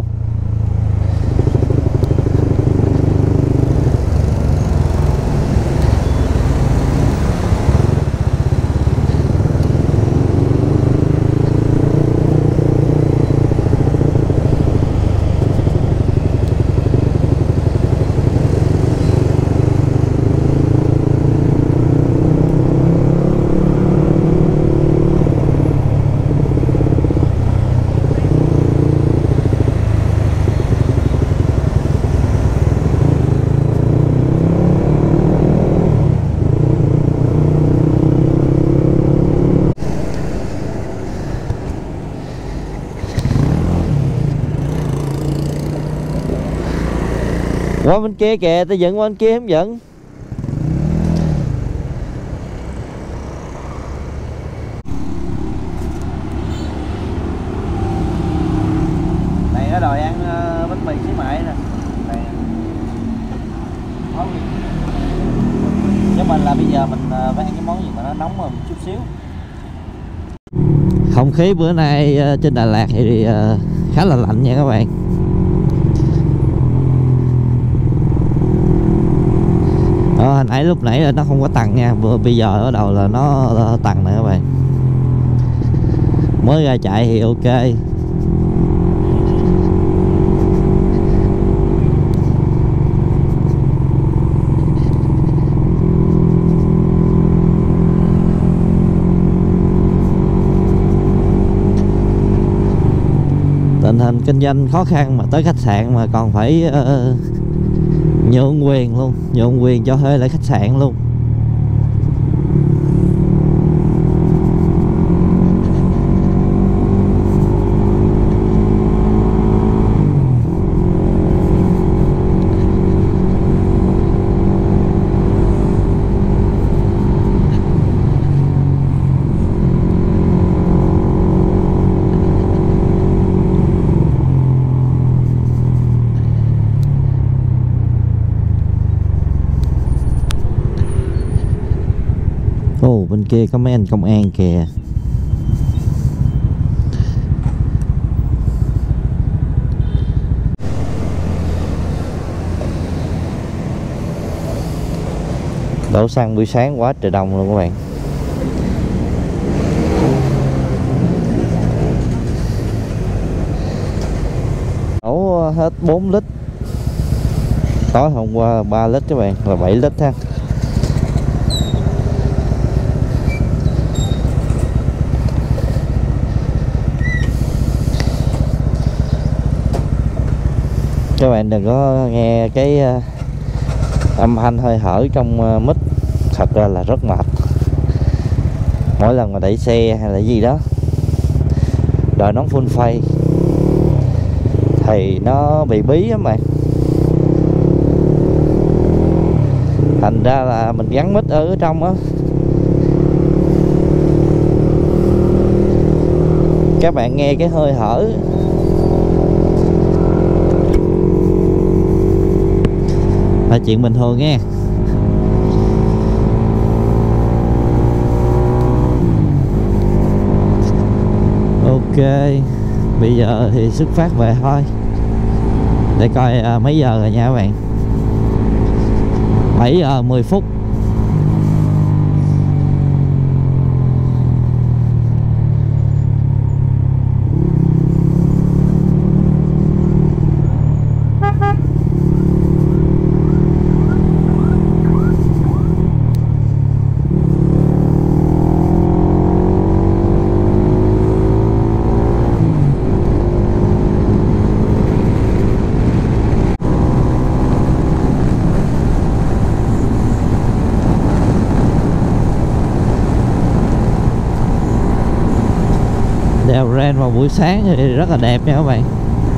Qua bên kia kìa, ta dựng qua bên kia không dựng. Này nó đòi ăn uh, bánh mì xí mại nè. Này. Chứ mình là bây giờ mình uh, phải ăn cái món gì mà nó nóng hơn một chút xíu. Không khí bữa nay uh, trên Đà Lạt thì uh, khá là lạnh nha các bạn. Ờ, hồi nãy lúc nãy là nó không có tăng nha, bây giờ bắt đầu là nó tăng nè các bạn. Mới ra chạy thì ok. Tình hình kinh doanh khó khăn mà tới khách sạn mà còn phải uh, nhượng quyền luôn, nhượng quyền cho thuê lại khách sạn luôn. Ồ, bên kia có mấy anh công an kìa. Đổ xăng buổi sáng quá trời đông luôn các bạn. Đổ hết bốn lít. Tối hôm qua ba lít các bạn, là bảy lít ha. Các bạn đừng có nghe cái uh, âm thanh hơi hở trong uh, mic, thật ra là rất mệt. Mỗi lần mà đẩy xe hay là gì đó đợi nón full face thì nó bị bí lắm bạn. Thành ra là mình gắn mic ở trong á, các bạn nghe cái hơi hở là chuyện bình thường nghe. Ok, bây giờ thì xuất phát về thôi. Để coi à, mấy giờ rồi nha các bạn. Bảy giờ mười phút. Grand vào buổi sáng thì rất là đẹp nha các bạn.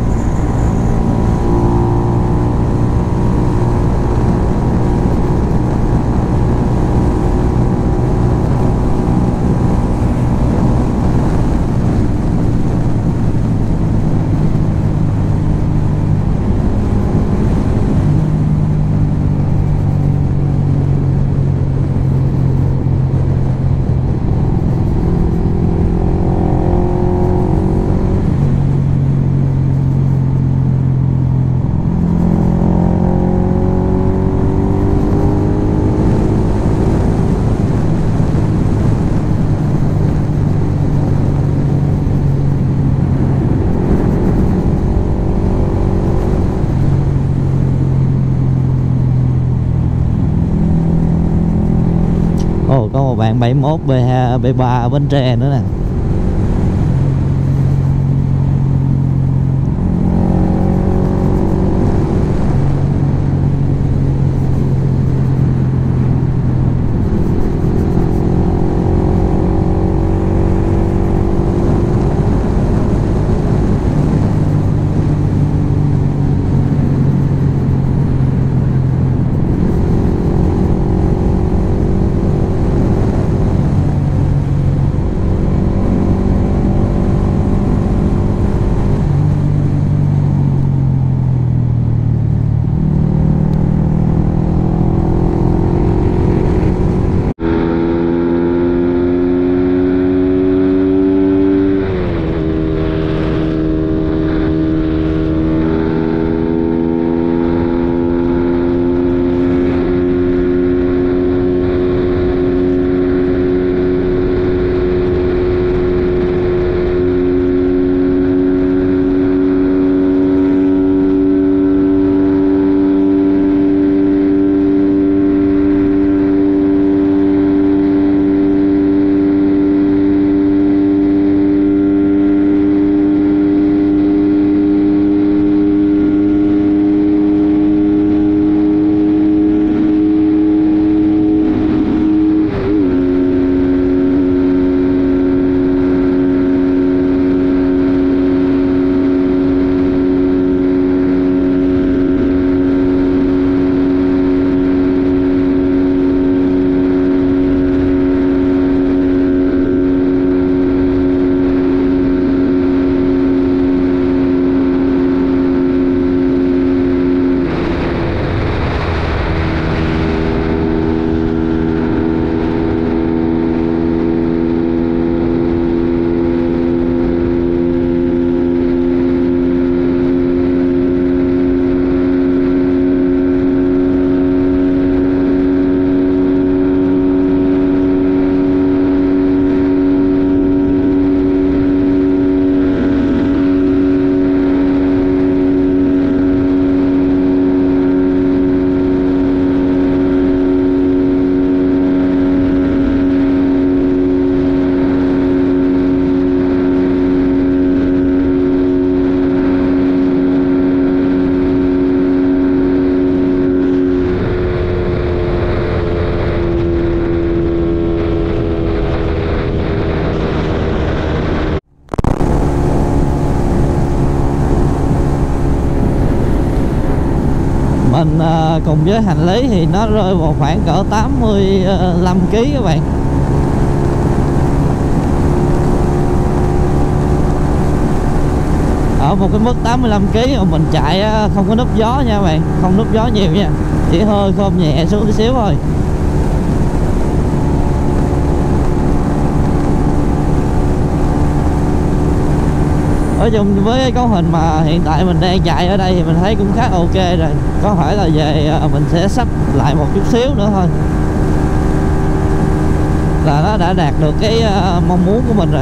Ồ, có một bạn bảy mốt B hai, B ba ở Bến Tre nữa nè. Mình uh, cùng với hành lý thì nó rơi vào khoảng cỡ tám mươi lăm ki lô gam các bạn. Ở một cái mức tám mươi lăm ki lô gam mà mình chạy không có núp gió nha các bạn, không núp gió nhiều nha, chỉ hơi khom nhẹ xuống tí xíu thôi. Nói chung với cái cấu hình mà hiện tại mình đang chạy ở đây thì mình thấy cũng khá ok rồi. Có phải là về mình sẽ sắp lại một chút xíu nữa thôi là nó đã đạt được cái mong muốn của mình rồi.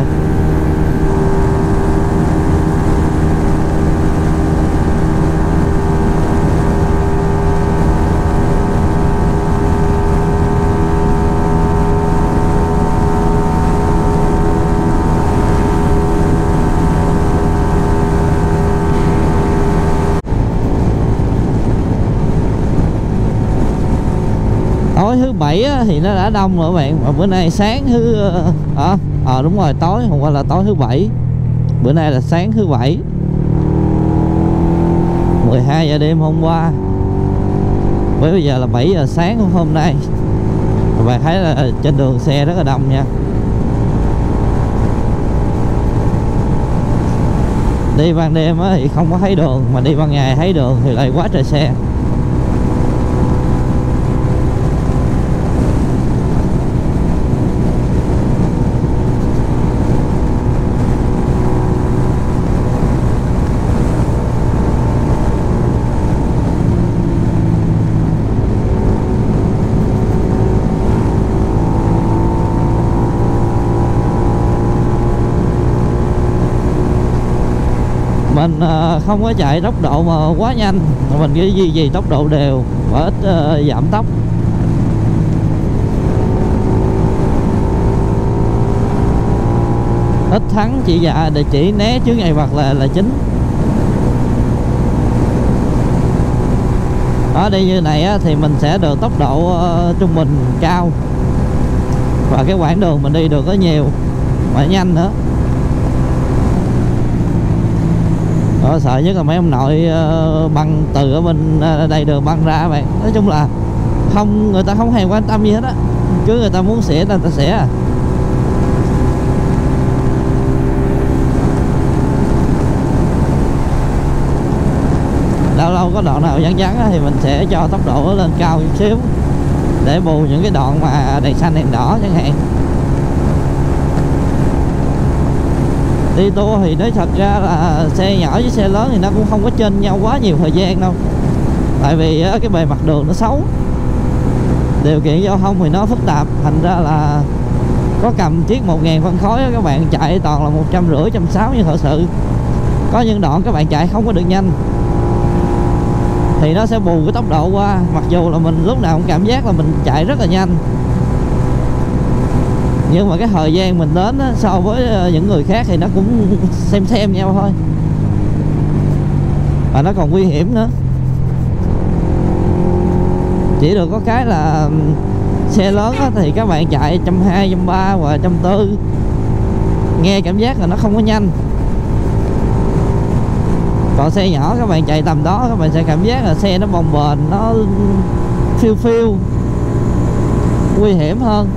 Tối thứ bảy á, thì nó đã đông rồi các bạn. Và bữa nay sáng thứ ờ à, à, đúng rồi, tối hôm qua là tối thứ bảy Bữa nay là sáng thứ bảy, mười hai giờ đêm hôm qua, với bây giờ là bảy giờ sáng của hôm nay. Các bạn thấy là trên đường xe rất là đông nha. Đi ban đêm thì không có thấy đường, mà đi ban ngày thấy đường thì lại quá trời xe. Mình không có chạy tốc độ mà quá nhanh, mình cái gì gì tốc độ đều và ít uh, giảm tốc. Ít thắng chỉ dạ để chỉ né chướng ngại vật là là chính. Ở đây như này á, thì mình sẽ được tốc độ uh, trung bình cao, và cái quãng đường mình đi được có nhiều mà nhanh nữa. Đó, sợ nhất là mấy ông nội uh, băng từ ở bên uh, đây đường băng ra các bạn. Nói chung là không, người ta không hề quan tâm gì hết á, cứ người ta muốn xỉa người ta xỉa à. Lâu lâu có đoạn nào vắng vắng thì mình sẽ cho tốc độ lên cao chút xíu để bù những cái đoạn mà đèn xanh đèn đỏ chẳng hạn. Đi tour thì nói thật ra là xe nhỏ với xe lớn thì nó cũng không có chênh nhau quá nhiều thời gian đâu. Tại vì cái bề mặt đường nó xấu, điều kiện giao thông thì nó phức tạp, thành ra là có cầm chiếc một ngàn phân khối các bạn chạy toàn là một trăm rưỡi, một trăm sáu mươi như thật sự. Có những đoạn các bạn chạy không có được nhanh thì nó sẽ bù cái tốc độ qua, mặc dù là mình lúc nào cũng cảm giác là mình chạy rất là nhanh, nhưng mà cái thời gian mình đến á, so với những người khác thì nó cũng xem xem nhau thôi, và nó còn nguy hiểm nữa. Chỉ được có cái là xe lớn á, thì các bạn chạy một trăm hai mươi, một trăm ba mươi và một trăm bốn, nghe cảm giác là nó không có nhanh. Còn xe nhỏ các bạn chạy tầm đó các bạn sẽ cảm giác là xe nó bồng bềnh, nó phiêu phiêu, nguy hiểm hơn.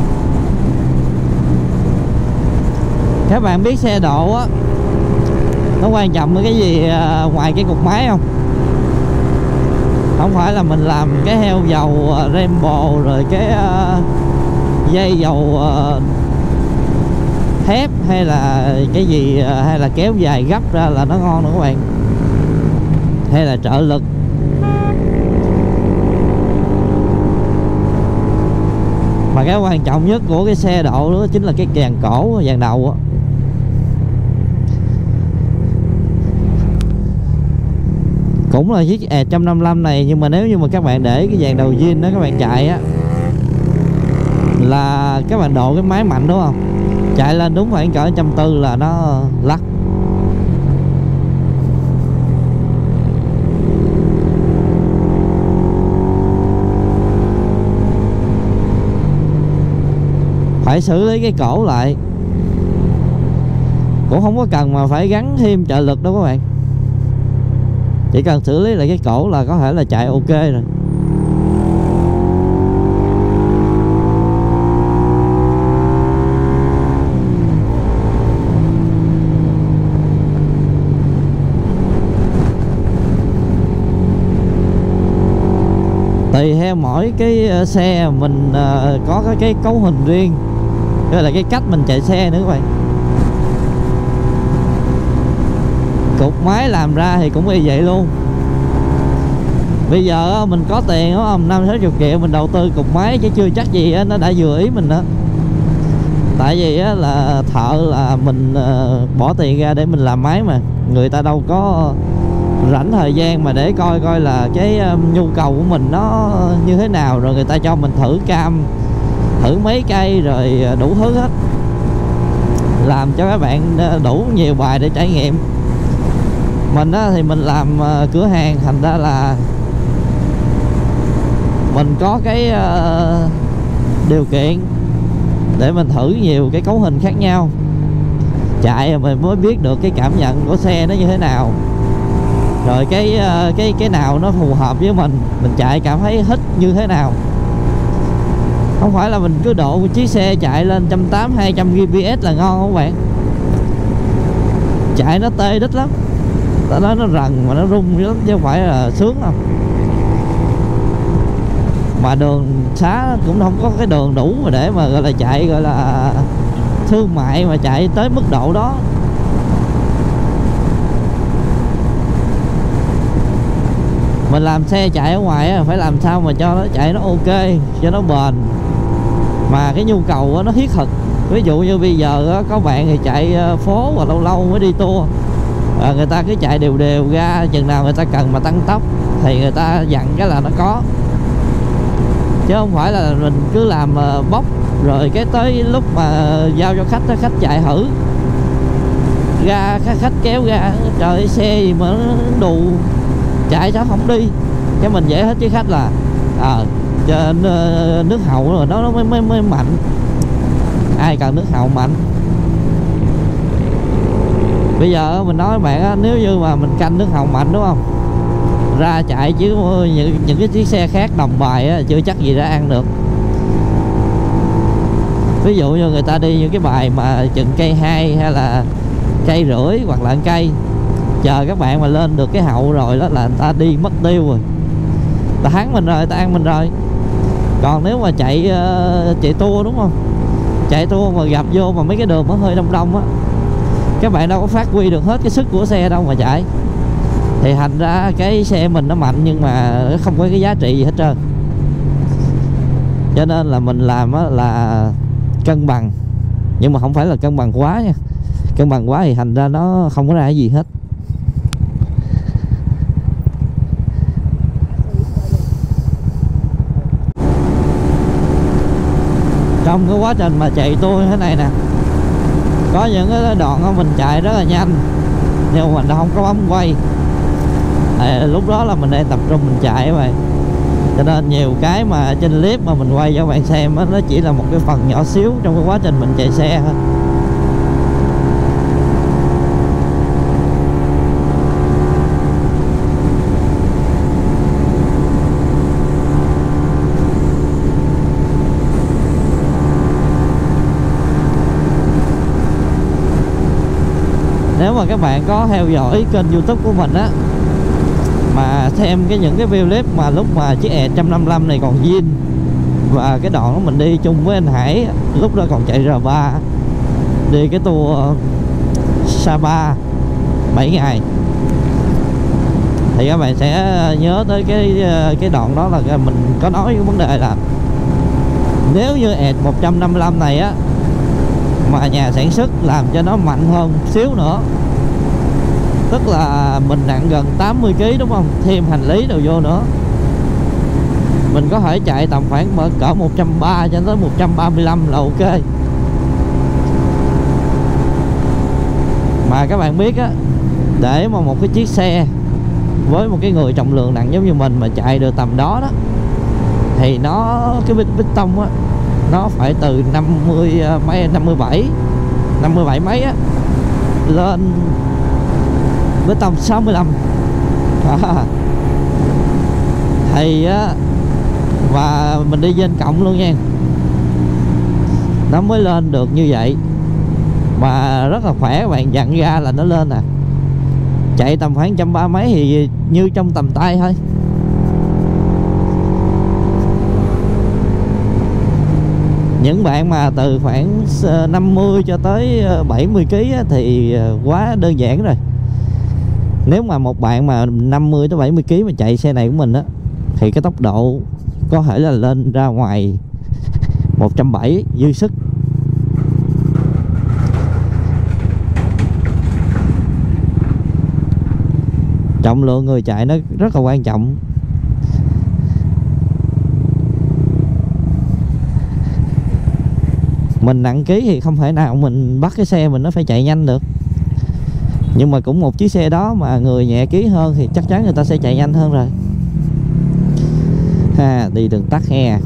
Các bạn biết xe độ á, Nó quan trọng cái gì à, ngoài cái cục máy không? Không phải là mình làm cái heo dầu uh, Rambo rồi cái uh, dây dầu uh, thép hay là cái gì uh, hay là kéo dài gấp ra là nó ngon nữa các bạn, hay là trợ lực. Mà cái quan trọng nhất của cái xe độ đó chính là cái dàn cổ, dàn đầu á. Cũng là chiếc E một trăm năm mươi lăm này, nhưng mà nếu như mà các bạn để cái dàn đầu zin đó các bạn chạy á, là các bạn độ cái máy mạnh đúng không, chạy lên đúng khoảng cỡ một trăm bốn mươi là nó lắc. Phải xử lý cái cổ lại, cũng không có cần mà phải gắn thêm trợ lực đâu các bạn, chỉ cần xử lý lại cái cổ là có thể là chạy ok rồi. Tùy theo mỗi cái xe mình có cái cấu hình riêng, đây là cái cách mình chạy xe nữa các bạn. Cục máy làm ra thì cũng y vậy luôn. Bây giờ mình có tiền đúng không, năm sáu chục triệu mình đầu tư cục máy chứ chưa chắc gì nó đã vừa ý mình đó. Tại vì là thợ là mình bỏ tiền ra để mình làm máy mà, người ta đâu có rảnh thời gian mà để coi coi là cái nhu cầu của mình nó như thế nào, rồi người ta cho mình thử cam, thử mấy cây rồi đủ thứ hết, làm cho các bạn đủ nhiều bài để trải nghiệm. Mình á, thì mình làm cửa hàng, thành ra là mình có cái uh, điều kiện để mình thử nhiều cái cấu hình khác nhau, chạy mình mới biết được cái cảm nhận của xe nó như thế nào, rồi cái uh, cái cái nào nó phù hợp với mình, mình chạy cảm thấy thích như thế nào. Không phải là mình cứ độ một chiếc xe chạy lên một trăm tám mươi, hai trăm ki lô mét là ngon không các bạn, chạy nó tê đít lắm, ta nói nó rần mà nó rung lắm chứ không phải là sướng đâu. Mà đường xá cũng không có cái đường đủ mà để mà gọi là chạy gọi là thương mại mà chạy tới mức độ đó. Mình làm xe chạy ở ngoài á, phải làm sao mà cho nó chạy nó ok, cho nó bền, mà cái nhu cầu nó thiết thực. Ví dụ như bây giờ có bạn thì chạy phố và lâu lâu mới đi tour, à, người ta cứ chạy đều đều ra, chừng nào người ta cần mà tăng tốc thì người ta dặn cái là nó có, chứ không phải là mình cứ làm bốc rồi cái tới lúc mà giao cho khách, khách chạy thử ra, khách kéo ra, trời xe gì mà nó đù, chạy sao không đi. Cái mình dễ hết với khách là à, nước hậu rồi nó mới, mới, mới mạnh, ai cần nước hậu mạnh. Bây giờ mình nói bạn á, nếu như mà mình canh nước hậu mạnh đúng không, ra chạy chứ những, những cái chiếc xe khác đồng bài á, chưa chắc gì ra ăn được. Ví dụ như người ta đi những cái bài mà chừng cây hai hay là cây rưỡi hoặc là cây, chờ các bạn mà lên được cái hậu rồi đó là người ta đi mất tiêu rồi, ta thắng mình rồi, ta ăn mình rồi. Còn nếu mà chạy uh, chạy tour đúng không, chạy tour mà gặp vô mà mấy cái đường nó hơi đông đông á, các bạn đâu có phát huy được hết cái sức của xe đâu mà chạy, thì thành ra cái xe mình nó mạnh nhưng mà nó không có cái giá trị gì hết trơn. Cho nên là mình làm á là cân bằng, nhưng mà không phải là cân bằng quá nha, cân bằng quá thì thành ra nó không có ra cái gì hết. Trong cái quá trình mà chạy tour thế này nè, có những cái đoạn mình chạy rất là nhanh nhưng mà mình không có bấm quay, à, lúc đó là mình đang tập trung mình chạy vậy, cho nên nhiều cái mà trên clip mà mình quay cho các bạn xem đó, nó chỉ là một cái phần nhỏ xíu trong cái quá trình mình chạy xe thôi. Nếu mà các bạn có theo dõi kênh YouTube của mình á, mà xem cái những cái video clip mà lúc mà chiếc E một trăm năm mươi lăm này còn zin, và cái đoạn đó mình đi chung với anh Hải, lúc đó còn chạy R ba, đi cái tour Sapa bảy ngày, thì các bạn sẽ nhớ tới cái cái đoạn đó là mình có nói cái vấn đề là nếu như E một trăm năm mươi lăm này á mà nhà sản xuất làm cho nó mạnh hơn một xíu nữa, tức là mình nặng gần tám mươi ki lô gam đúng không, thêm hành lý đồ vô nữa, mình có thể chạy tầm khoảng cỡ một trăm ba mươi cho tới một trăm ba mươi lăm là ok. Mà các bạn biết á, để mà một cái chiếc xe với một cái người trọng lượng nặng giống như mình mà chạy được tầm đó đó, thì nó cái bít bít tông á, nó phải từ năm mươi mấy, năm mươi bảy năm mươi bảy mấy á lên bít tông sáu mươi lăm à. Thì á, và mình đi trên cộng luôn nha, nó mới lên được như vậy, mà rất là khỏe. Các bạn dặn ra là nó lên nè, chạy tầm khoảng trăm ba mấy thì như trong tầm tay thôi. Những bạn mà từ khoảng năm mươi cho tới bảy mươi ki lô gam thì quá đơn giản rồi. Nếu mà một bạn mà năm mươi tới bảy mươi ki lô gam mà chạy xe này của mình á, thì cái tốc độ có thể là lên ra ngoài một trăm bảy mươi dư sức. Trọng lượng người chạy nó rất là quan trọng. Mình nặng ký thì không thể nào mình bắt cái xe mình nó phải chạy nhanh được, nhưng mà cũng một chiếc xe đó mà người nhẹ ký hơn thì chắc chắn người ta sẽ chạy nhanh hơn rồi ha. Đi đường tắt he.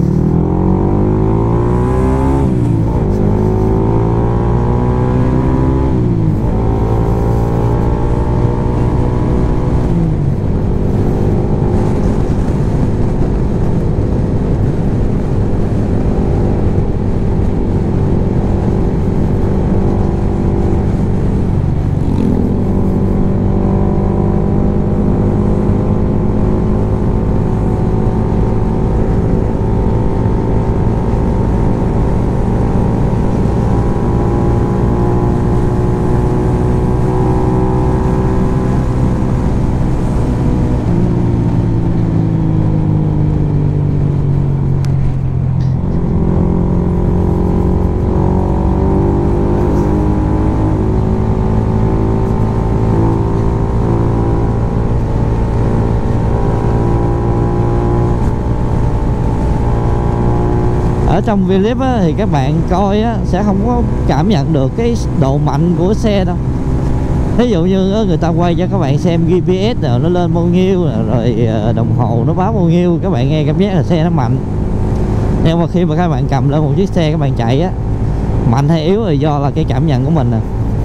Ở trong video clip á, thì các bạn coi á, sẽ không có cảm nhận được cái độ mạnh của xe đâu. Ví dụ như á, người ta quay cho các bạn xem giê pê ét rồi nó lên bao nhiêu, rồi đồng hồ nó báo bao nhiêu, các bạn nghe cảm giác là xe nó mạnh. Nhưng mà khi mà các bạn cầm lên một chiếc xe các bạn chạy á, mạnh hay yếu là do là cái cảm nhận của mình nè.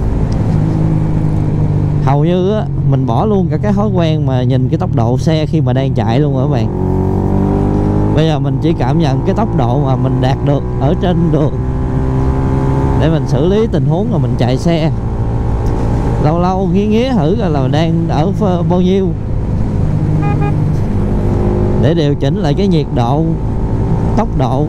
Hầu như á, mình bỏ luôn cả cái thói quen mà nhìn cái tốc độ xe khi mà đang chạy luôn rồi các bạn. Bây giờ mình chỉ cảm nhận cái tốc độ mà mình đạt được ở trên đường để mình xử lý tình huống mà mình chạy xe. Lâu lâu nghía nghía thử coi là đang ở bao nhiêu để điều chỉnh lại cái nhiệt độ, tốc độ.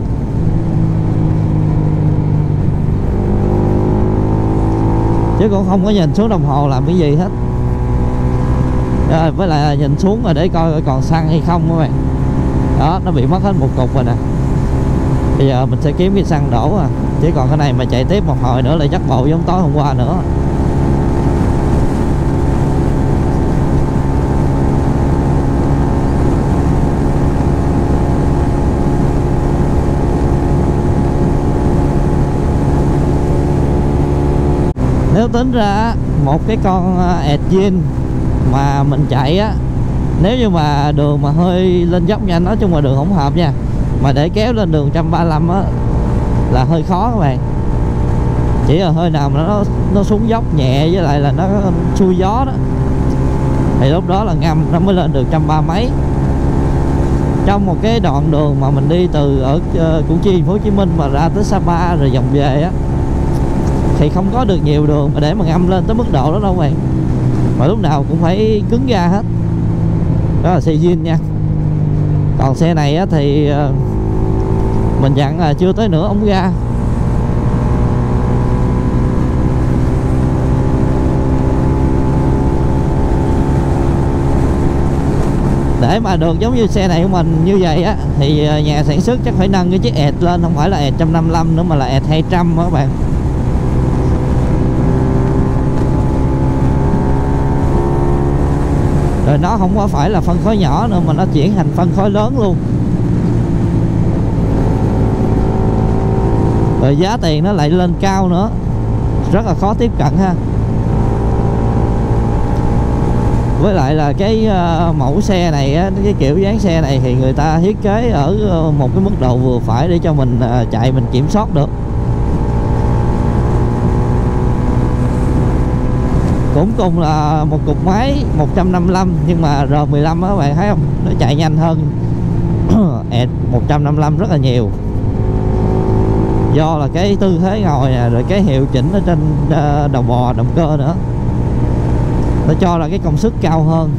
Chứ cũng không có nhìn xuống đồng hồ làm cái gì hết. Rồi với lại là nhìn xuống rồi để coi còn xăng hay không các bạn. Đó, nó bị mất hết một cục rồi nè. Bây giờ mình sẽ kiếm cái xăng đổ à. Chứ còn cái này mà chạy tiếp một hồi nữa lại chắc bộ giống tối hôm qua nữa. Nếu tính ra một cái con engine mà mình chạy á, nếu như mà đường mà hơi lên dốc nhanh, nói chung là đường hỗn hợp nha, mà để kéo lên đường một trăm ba mươi lăm á là hơi khó các bạn. Chỉ là hơi nào mà nó nó xuống dốc nhẹ với lại là nó xuôi gió đó thì lúc đó là ngâm nó mới lên được một trăm ba mươi mấy. Trong một cái đoạn đường mà mình đi từ ở uh, Củ Chi, Thành phố Hồ Chí Minh mà ra tới Sapa rồi vòng về á, thì không có được nhiều đường mà để mà ngâm lên tới mức độ đó đâu bạn, mà lúc nào cũng phải cứng ga hết. Đó là xe zin nha. Còn xe này á, thì mình dặn là chưa tới nửa ống ga. Để mà được giống như xe này của mình như vậy á thì nhà sản xuất chắc phải nâng cái chiếc ẹt lên, không phải là ẹt một trăm năm mươi lăm nữa mà là ẹt hai trăm đó các bạn. Rồi nó không có phải là phân khối nhỏ nữa mà nó chuyển thành phân khối lớn luôn. Rồi giá tiền nó lại lên cao nữa, rất là khó tiếp cận ha. Với lại là cái uh, mẫu xe này á, cái kiểu dáng xe này thì người ta thiết kế ở một cái mức độ vừa phải để cho mình uh, chạy mình kiểm soát được. Cũng cùng là một cục máy một trăm năm mươi lăm nhưng mà R mười lăm á, các bạn thấy không, nó chạy nhanh hơn ẹt một trăm năm mươi lăm rất là nhiều. Do là cái tư thế ngồi nè, rồi cái hiệu chỉnh ở trên uh, đầu bò động cơ nữa, nó cho là cái công suất cao hơn.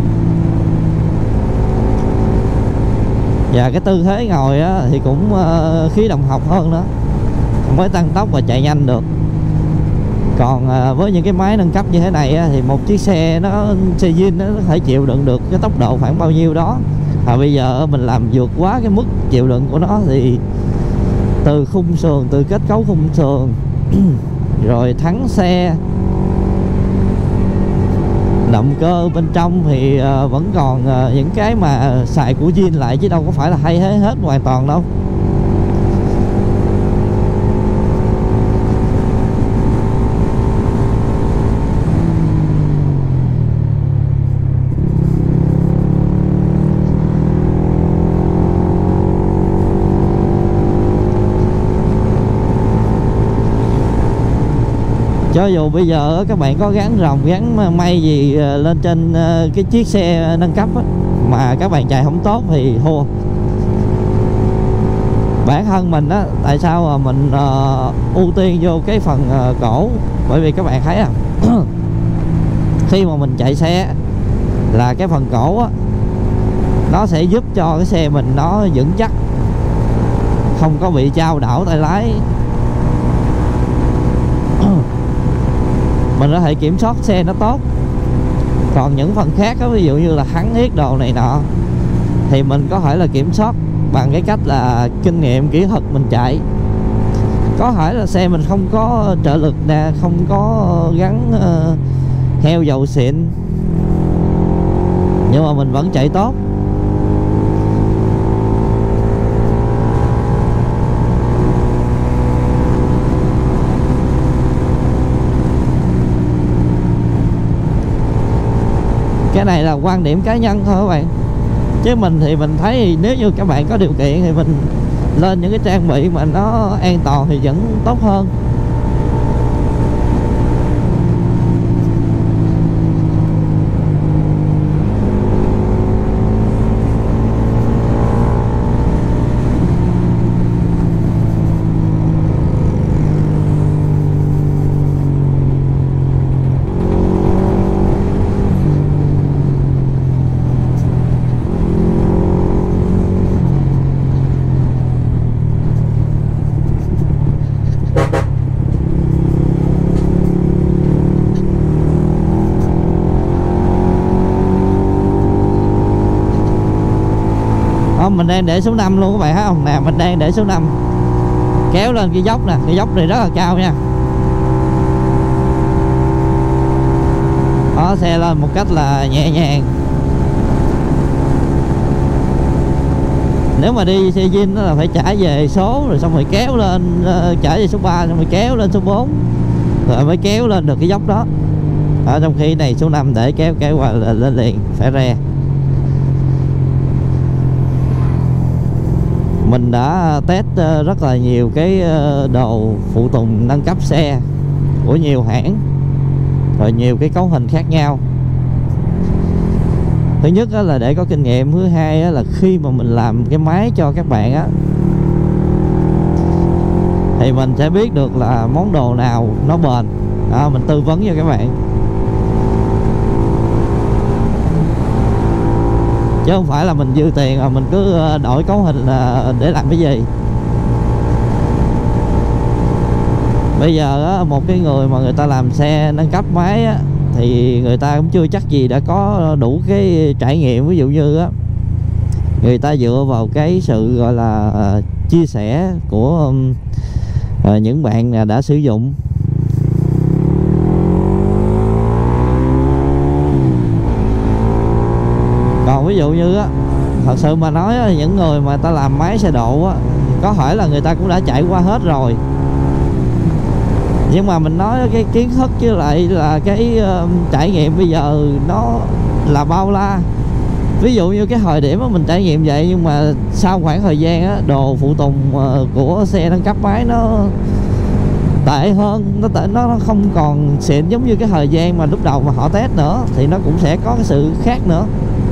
Và cái tư thế ngồi á, thì cũng uh, khí động học hơn nữa, mới tăng tốc và chạy nhanh được. Còn uh, với những cái máy nâng cấp như thế này á, thì một chiếc xe nó xe zin nó có thể chịu đựng được cái tốc độ khoảng bao nhiêu đó. Và bây giờ mình làm vượt quá cái mức chịu đựng của nó thì từ khung sườn, từ kết cấu khung sườn rồi thắng xe, động cơ bên trong thì uh, vẫn còn uh, những cái mà xài của zin lại chứ đâu có phải là thay thế hết hoàn toàn đâu. Cho dù bây giờ các bạn có gắn rồng gắn may gì lên trên cái chiếc xe nâng cấp á, mà các bạn chạy không tốt thì thua. Bản thân mình á, tại sao mà mình uh, ưu tiên vô cái phần uh, cổ, bởi vì các bạn thấy à khi mà mình chạy xe là cái phần cổ á, nó sẽ giúp cho cái xe mình nó vững chắc, không có bị chao đảo tay lái. Mình có thể kiểm soát xe nó tốt. Còn những phần khác đó, ví dụ như là thắng thiết đồ này nọ, thì mình có thể là kiểm soát bằng cái cách là kinh nghiệm kỹ thuật mình chạy. Có thể là xe mình không có trợ lực nè, không có gắn uh, heo dầu xịn, nhưng mà mình vẫn chạy tốt. Cái này là quan điểm cá nhân thôi các bạn, chứ mình thì mình thấy nếu như các bạn có điều kiện thì mình lên những cái trang bị mà nó an toàn thì vẫn tốt hơn. Mình đang để số năm luôn các bạn thấy không nè, mình đang để số năm kéo lên cái dốc nè, cái dốc này rất là cao nha. Đó, xe lên một cách là nhẹ nhàng. Nếu mà đi xe zin đó là phải trả về số rồi xong rồi kéo lên, trả về số ba xong rồi kéo lên số bốn rồi mới kéo lên được cái dốc đó. Ở trong khi này số năm để kéo kéo qua là lên liền, phải re. Mình đã test rất là nhiều cái đồ phụ tùng nâng cấp xe của nhiều hãng, rồi nhiều cái cấu hình khác nhau. Thứ nhất là để có kinh nghiệm, thứ hai là khi mà mình làm cái máy cho các bạn á, thì mình sẽ biết được là món đồ nào nó bền. Đó, mình tư vấn cho các bạn, chứ không phải là mình dư tiền rồi mình cứ đổi cấu hình là để làm cái gì. Bây giờ á, một cái người mà người ta làm xe nâng cấp máy á, thì người ta cũng chưa chắc gì đã có đủ cái trải nghiệm. Ví dụ như á, người ta dựa vào cái sự gọi là uh, chia sẻ của uh, những bạn đã sử dụng. Còn ví dụ như á, thật sự mà nói á, những người mà ta làm máy xe độ á, có thể là người ta cũng đã chạy qua hết rồi, nhưng mà mình nói cái kiến thức với lại là cái uh, trải nghiệm bây giờ nó là bao la. Ví dụ như cái thời điểm mà mình trải nghiệm vậy, nhưng mà sau khoảng thời gian á, đồ phụ tùng uh, của xe nâng cấp máy nó tệ hơn, nó tệ, nó không còn xịn giống như cái thời gian mà lúc đầu mà họ test nữa, thì nó cũng sẽ có cái sự khác nữa.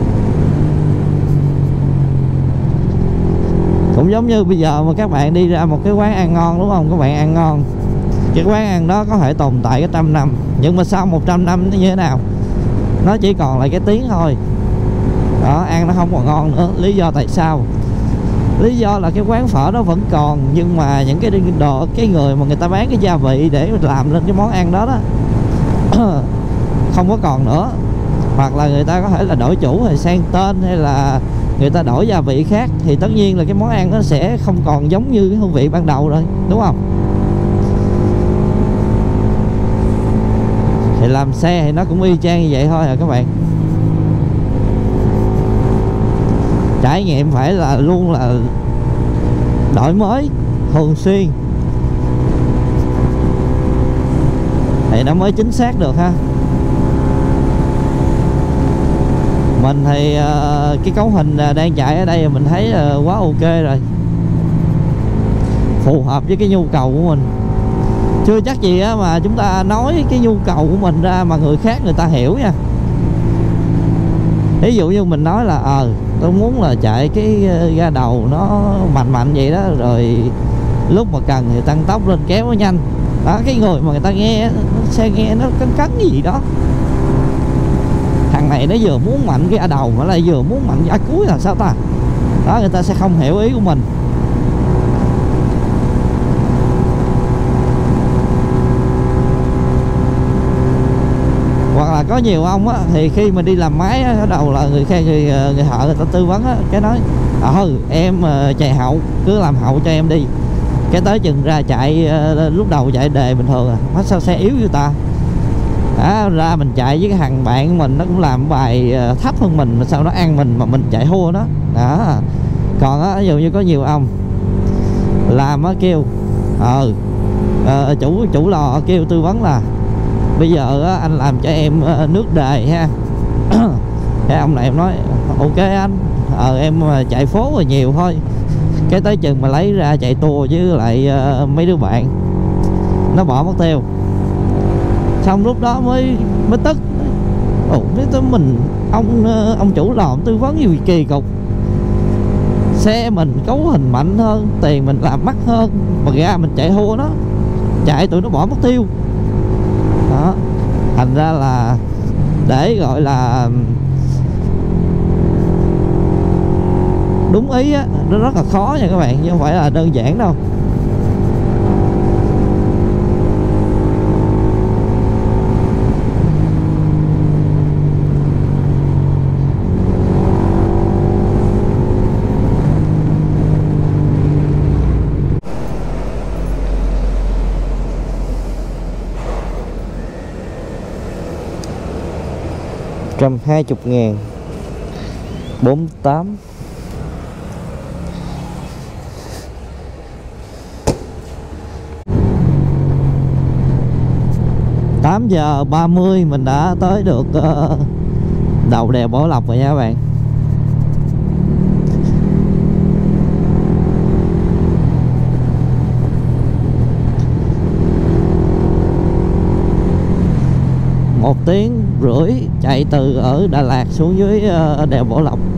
Cũng giống như bây giờ mà các bạn đi ra một cái quán ăn ngon, đúng không? Các bạn ăn ngon, cái quán ăn đó có thể tồn tại cái trăm năm, nhưng mà sau một trăm năm nó như thế nào? Nó chỉ còn lại cái tiếng thôi. Đó, ăn nó không còn ngon nữa. Lý do tại sao? Lý do là cái quán phở đó vẫn còn, nhưng mà những cái đồ, cái người mà người ta bán cái gia vị để làm lên cái món ăn đó đó không có còn nữa. Hoặc là người ta có thể là đổi chủ hay sang tên, hay là người ta đổi gia vị khác, thì tất nhiên là cái món ăn nó sẽ không còn giống như cái hương vị ban đầu rồi, đúng không? Thì làm xe thì nó cũng y chang như vậy thôi à các bạn. Trải nghiệm phải là luôn là đổi mới thường xuyên thì nó mới chính xác được ha. Mình thì uh, cái cấu hình đang chạy ở đây mình thấy uh, quá ok rồi, phù hợp với cái nhu cầu của mình. Chưa chắc gì á mà chúng ta nói cái nhu cầu của mình ra mà người khác người ta hiểu nha. Ví dụ như mình nói là ờ à, tôi muốn là chạy cái ga đầu nó mạnh mạnh vậy đó, rồi lúc mà cần thì tăng tốc lên kéo nó nhanh đó. Cái người mà người ta nghe xe nghe nó cấn cấn cái gì đó, thằng này nó vừa muốn mạnh cái ga đầu mà lại vừa muốn mạnh ga cuối là sao ta? Đó, người ta sẽ không hiểu ý của mình. Hoặc là có nhiều ông á, thì khi mà đi làm máy á, ở đầu là người khen người người thợ người ta tư vấn á, cái nói ừ em chạy hậu, cứ làm hậu cho em đi. Cái tới chừng ra chạy lúc đầu chạy đề bình thường à, hết sao xe yếu như ta. Đó, ra mình chạy với cái thằng bạn của mình, nó cũng làm bài thấp hơn mình mà sao nó ăn mình mà mình chạy thua nó. Đó. Còn á, ví dụ như có nhiều ông làm á kêu ờ à, chủ chủ lò kêu tư vấn là bây giờ á, anh làm cho em nước đề ha. Cái ông này em nói ok anh, ờ em chạy phố rồi nhiều thôi. Cái tới chừng mà lấy ra chạy tour với lại uh, mấy đứa bạn, nó bỏ mất tiêu. Xong lúc đó mới mới tức. Ủa tới mình ông ông chủ lò tư vấn gì kỳ cục. Xe mình cấu hình mạnh hơn, tiền mình làm mắc hơn, mà ra mình chạy thua nó, chạy tụi nó bỏ mất tiêu. Đó, thành ra là để gọi là đúng ý á, nó rất là khó nha các bạn, chứ không phải là đơn giản đâu. một trăm hai mươi ngàn bốn tám. Tám giờ ba mươi mình đã tới được uh, đầu đèo Bảo Lộc rồi nha các bạn. Một tiếng rưỡi chạy từ ở Đà Lạt xuống dưới uh, đèo Bảo Lộc.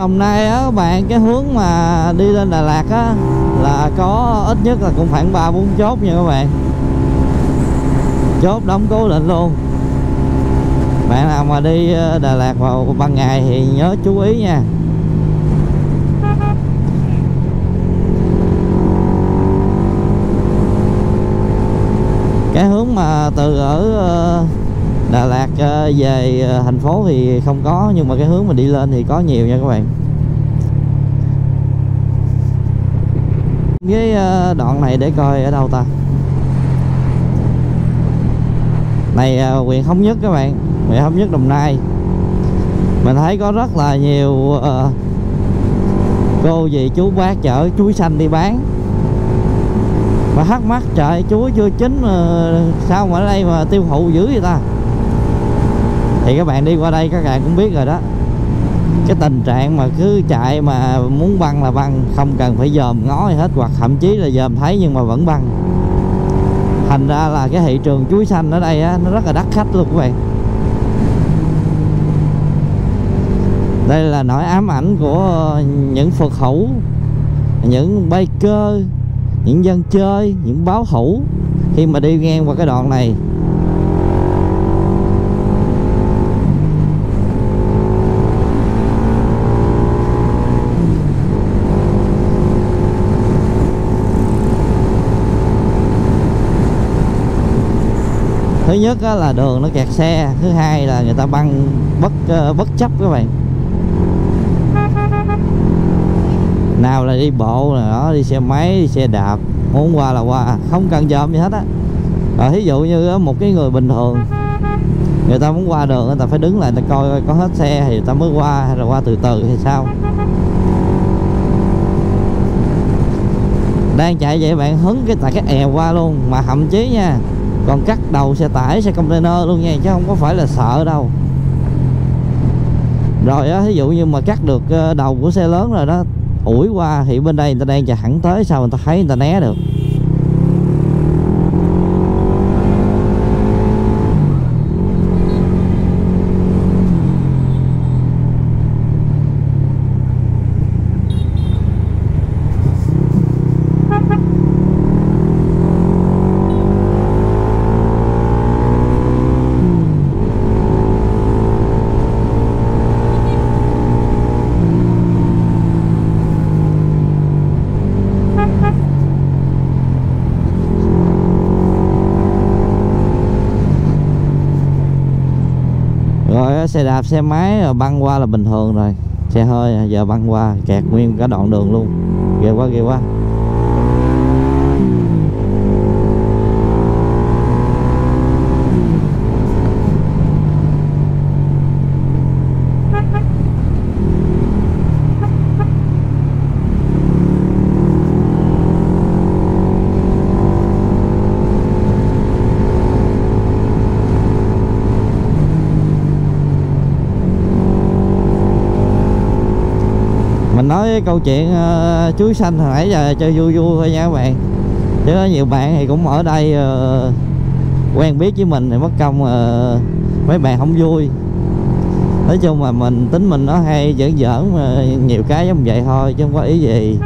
Đồng Nai á các bạn, cái hướng mà đi lên Đà Lạt á là có ít nhất là cũng khoảng ba bốn chốt nha các bạn. Chốt đóng cố định luôn. Bạn nào mà đi Đà Lạt vào ban ngày thì nhớ chú ý nha. Cái hướng mà từ ở Đà Lạt về thành phố thì không có, nhưng mà cái hướng mà đi lên thì có nhiều nha các bạn. Cái đoạn này để coi ở đâu ta. Này huyện Thống Nhất các bạn, huyện Thống Nhất Đồng Nai. Mình thấy có rất là nhiều uh, cô dì chú bác chở chuối xanh đi bán. Mà thắc mắc trời, chuối chưa chín mà sao mà ở đây mà tiêu thụ dữ vậy ta. Thì các bạn đi qua đây các bạn cũng biết rồi đó. Cái tình trạng mà cứ chạy mà muốn băng là băng, không cần phải dòm ngó gì hết, hoặc thậm chí là dòm thấy nhưng mà vẫn băng. Thành ra là cái thị trường chuối xanh ở đây á, nó rất là đắt khách luôn các bạn. Đây là nỗi ám ảnh của những phượt thủ, những biker, những dân chơi, những báo thủ khi mà đi ngang qua cái đoạn này. Thứ nhất là đường nó kẹt xe, thứ hai là người ta băng bất bất chấp các bạn. Nào là đi bộ là đó, đi xe máy, đi xe đạp, muốn qua là qua, không cần dòm gì hết á. Rồi ví dụ như một cái người bình thường, người ta muốn qua đường, người ta phải đứng lại, người ta coi có hết xe thì người ta mới qua, hay là qua từ từ hay sao. Đang chạy vậy bạn hứng cái tại cái èo qua luôn, mà thậm chí nha còn cắt đầu xe tải, xe container luôn nha, chứ không có phải là sợ đâu. Rồi á, ví dụ như mà cắt được đầu của xe lớn rồi đó, ủi qua thì bên đây người ta đang chạy thẳng tới, sao người ta thấy người ta né được. Rồi xe đạp, xe máy rồi băng qua là bình thường rồi. Xe hơi giờ băng qua kẹt nguyên cả đoạn đường luôn. Ghê quá, ghê quá. Mình nói cái câu chuyện uh, chuối xanh hồi nãy giờ chơi vui vui thôi nha các bạn. Chứ có nhiều bạn thì cũng ở đây uh, quen biết với mình thì mất công uh, mấy bạn không vui. Nói chung mà mình tính mình nó hay giỡn giỡn mà nhiều cái giống vậy thôi chứ không có ý gì.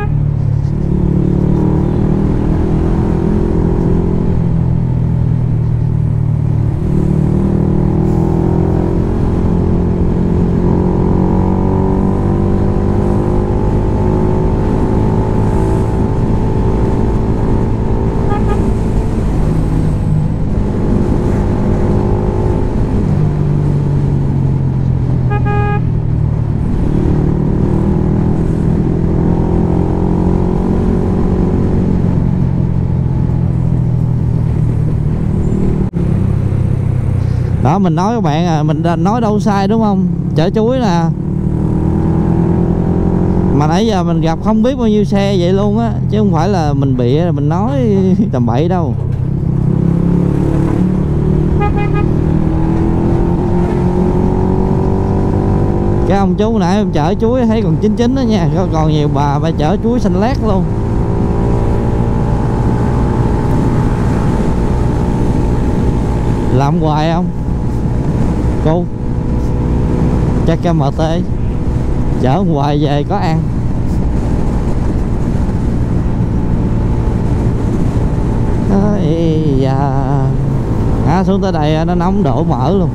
Đó, mình nói các bạn à, mình nói đâu sai đúng không? Chở chuối nè, mà nãy giờ mình gặp không biết bao nhiêu xe vậy luôn á, chứ không phải là mình bịa mình nói tầm bậy đâu. Cái ông chú nãy em chở chuối thấy còn chín chín đó nha, còn nhiều bà bà chở chuối xanh lét luôn. Làm hoài không cô? Chắc cái em tê. chở hoài về có ăn. Ây da. À, xuống tới đây nó nóng đổ mỡ luôn.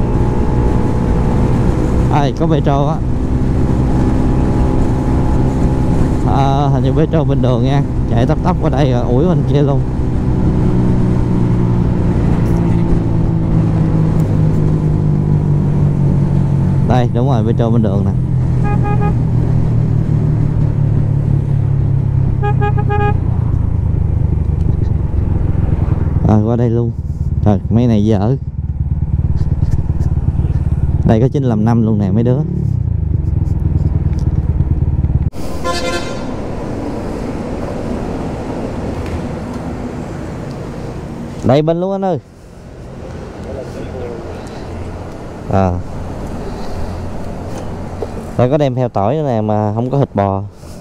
Ê, có Petro á. À, hình như Petro bên đường nha, chạy tấp tấp qua đây rồi ủi bên kia luôn. Đây đúng rồi, Petro bên đường nè. Rồi qua đây luôn. Trời, mấy này dở. Đây có chín lăm năm luôn nè mấy đứa. Đây bên luôn anh ơi. À. Đây có đem theo tỏi nữa nè mà không có thịt bò.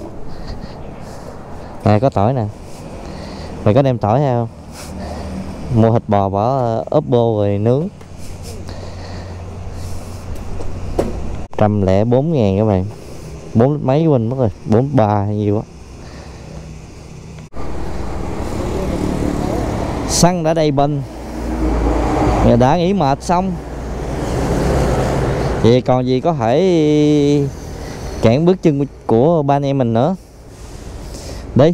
Nè có tỏi nè. Mày có đem tỏi theo không? Mua thịt bò bỏ ốp bô rồi nướng. một trăm lẻ bốn ngàn các bạn. Bốn lít mấy quên mất rồi, bốn ba hay nhiêu á. Xăng đã đầy bình. Người đã nghỉ mệt xong. Vậy còn gì có thể cản bước chân của ba anh em mình nữa. Đi.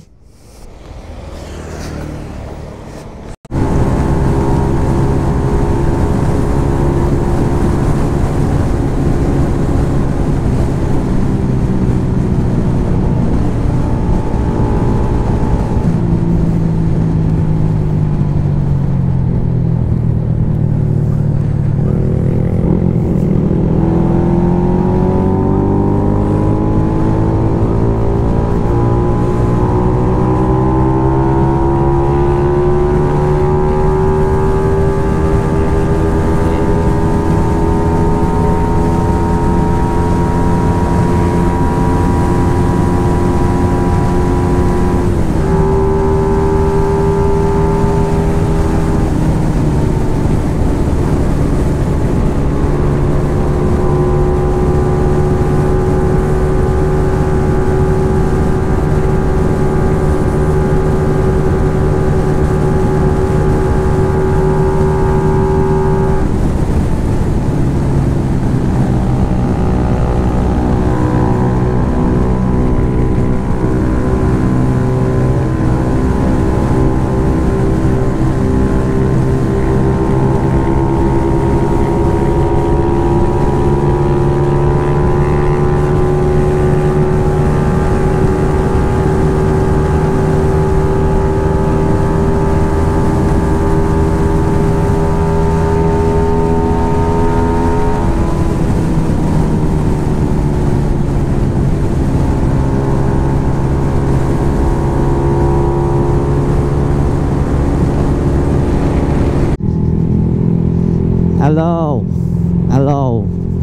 Alo, alo,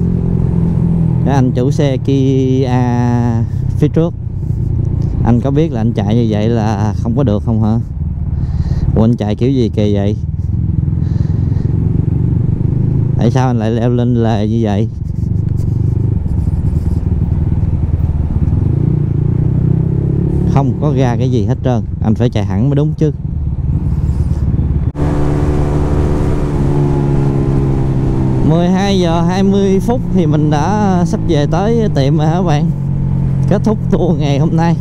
cái anh chủ xe Kia phía trước, anh có biết là anh chạy như vậy là không có được không hả? Ủa anh chạy kiểu gì kỳ vậy? Tại sao anh lại leo lên là như vậy? Không có ra cái gì hết trơn, anh phải chạy hẳn mới đúng chứ. mười hai giờ hai mươi phút thì mình đã sắp về tới tiệm rồi hả các bạn. Kết thúc tour ngày hôm nay.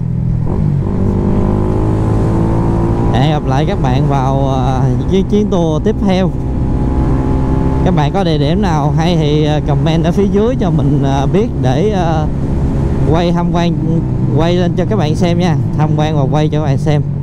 Hẹn gặp lại các bạn vào uh, chuyến tour tiếp theo. Các bạn có địa điểm nào hay thì comment ở phía dưới cho mình uh, biết để uh, quay tham quan, quay lên cho các bạn xem nha. Tham quan và quay cho các bạn xem.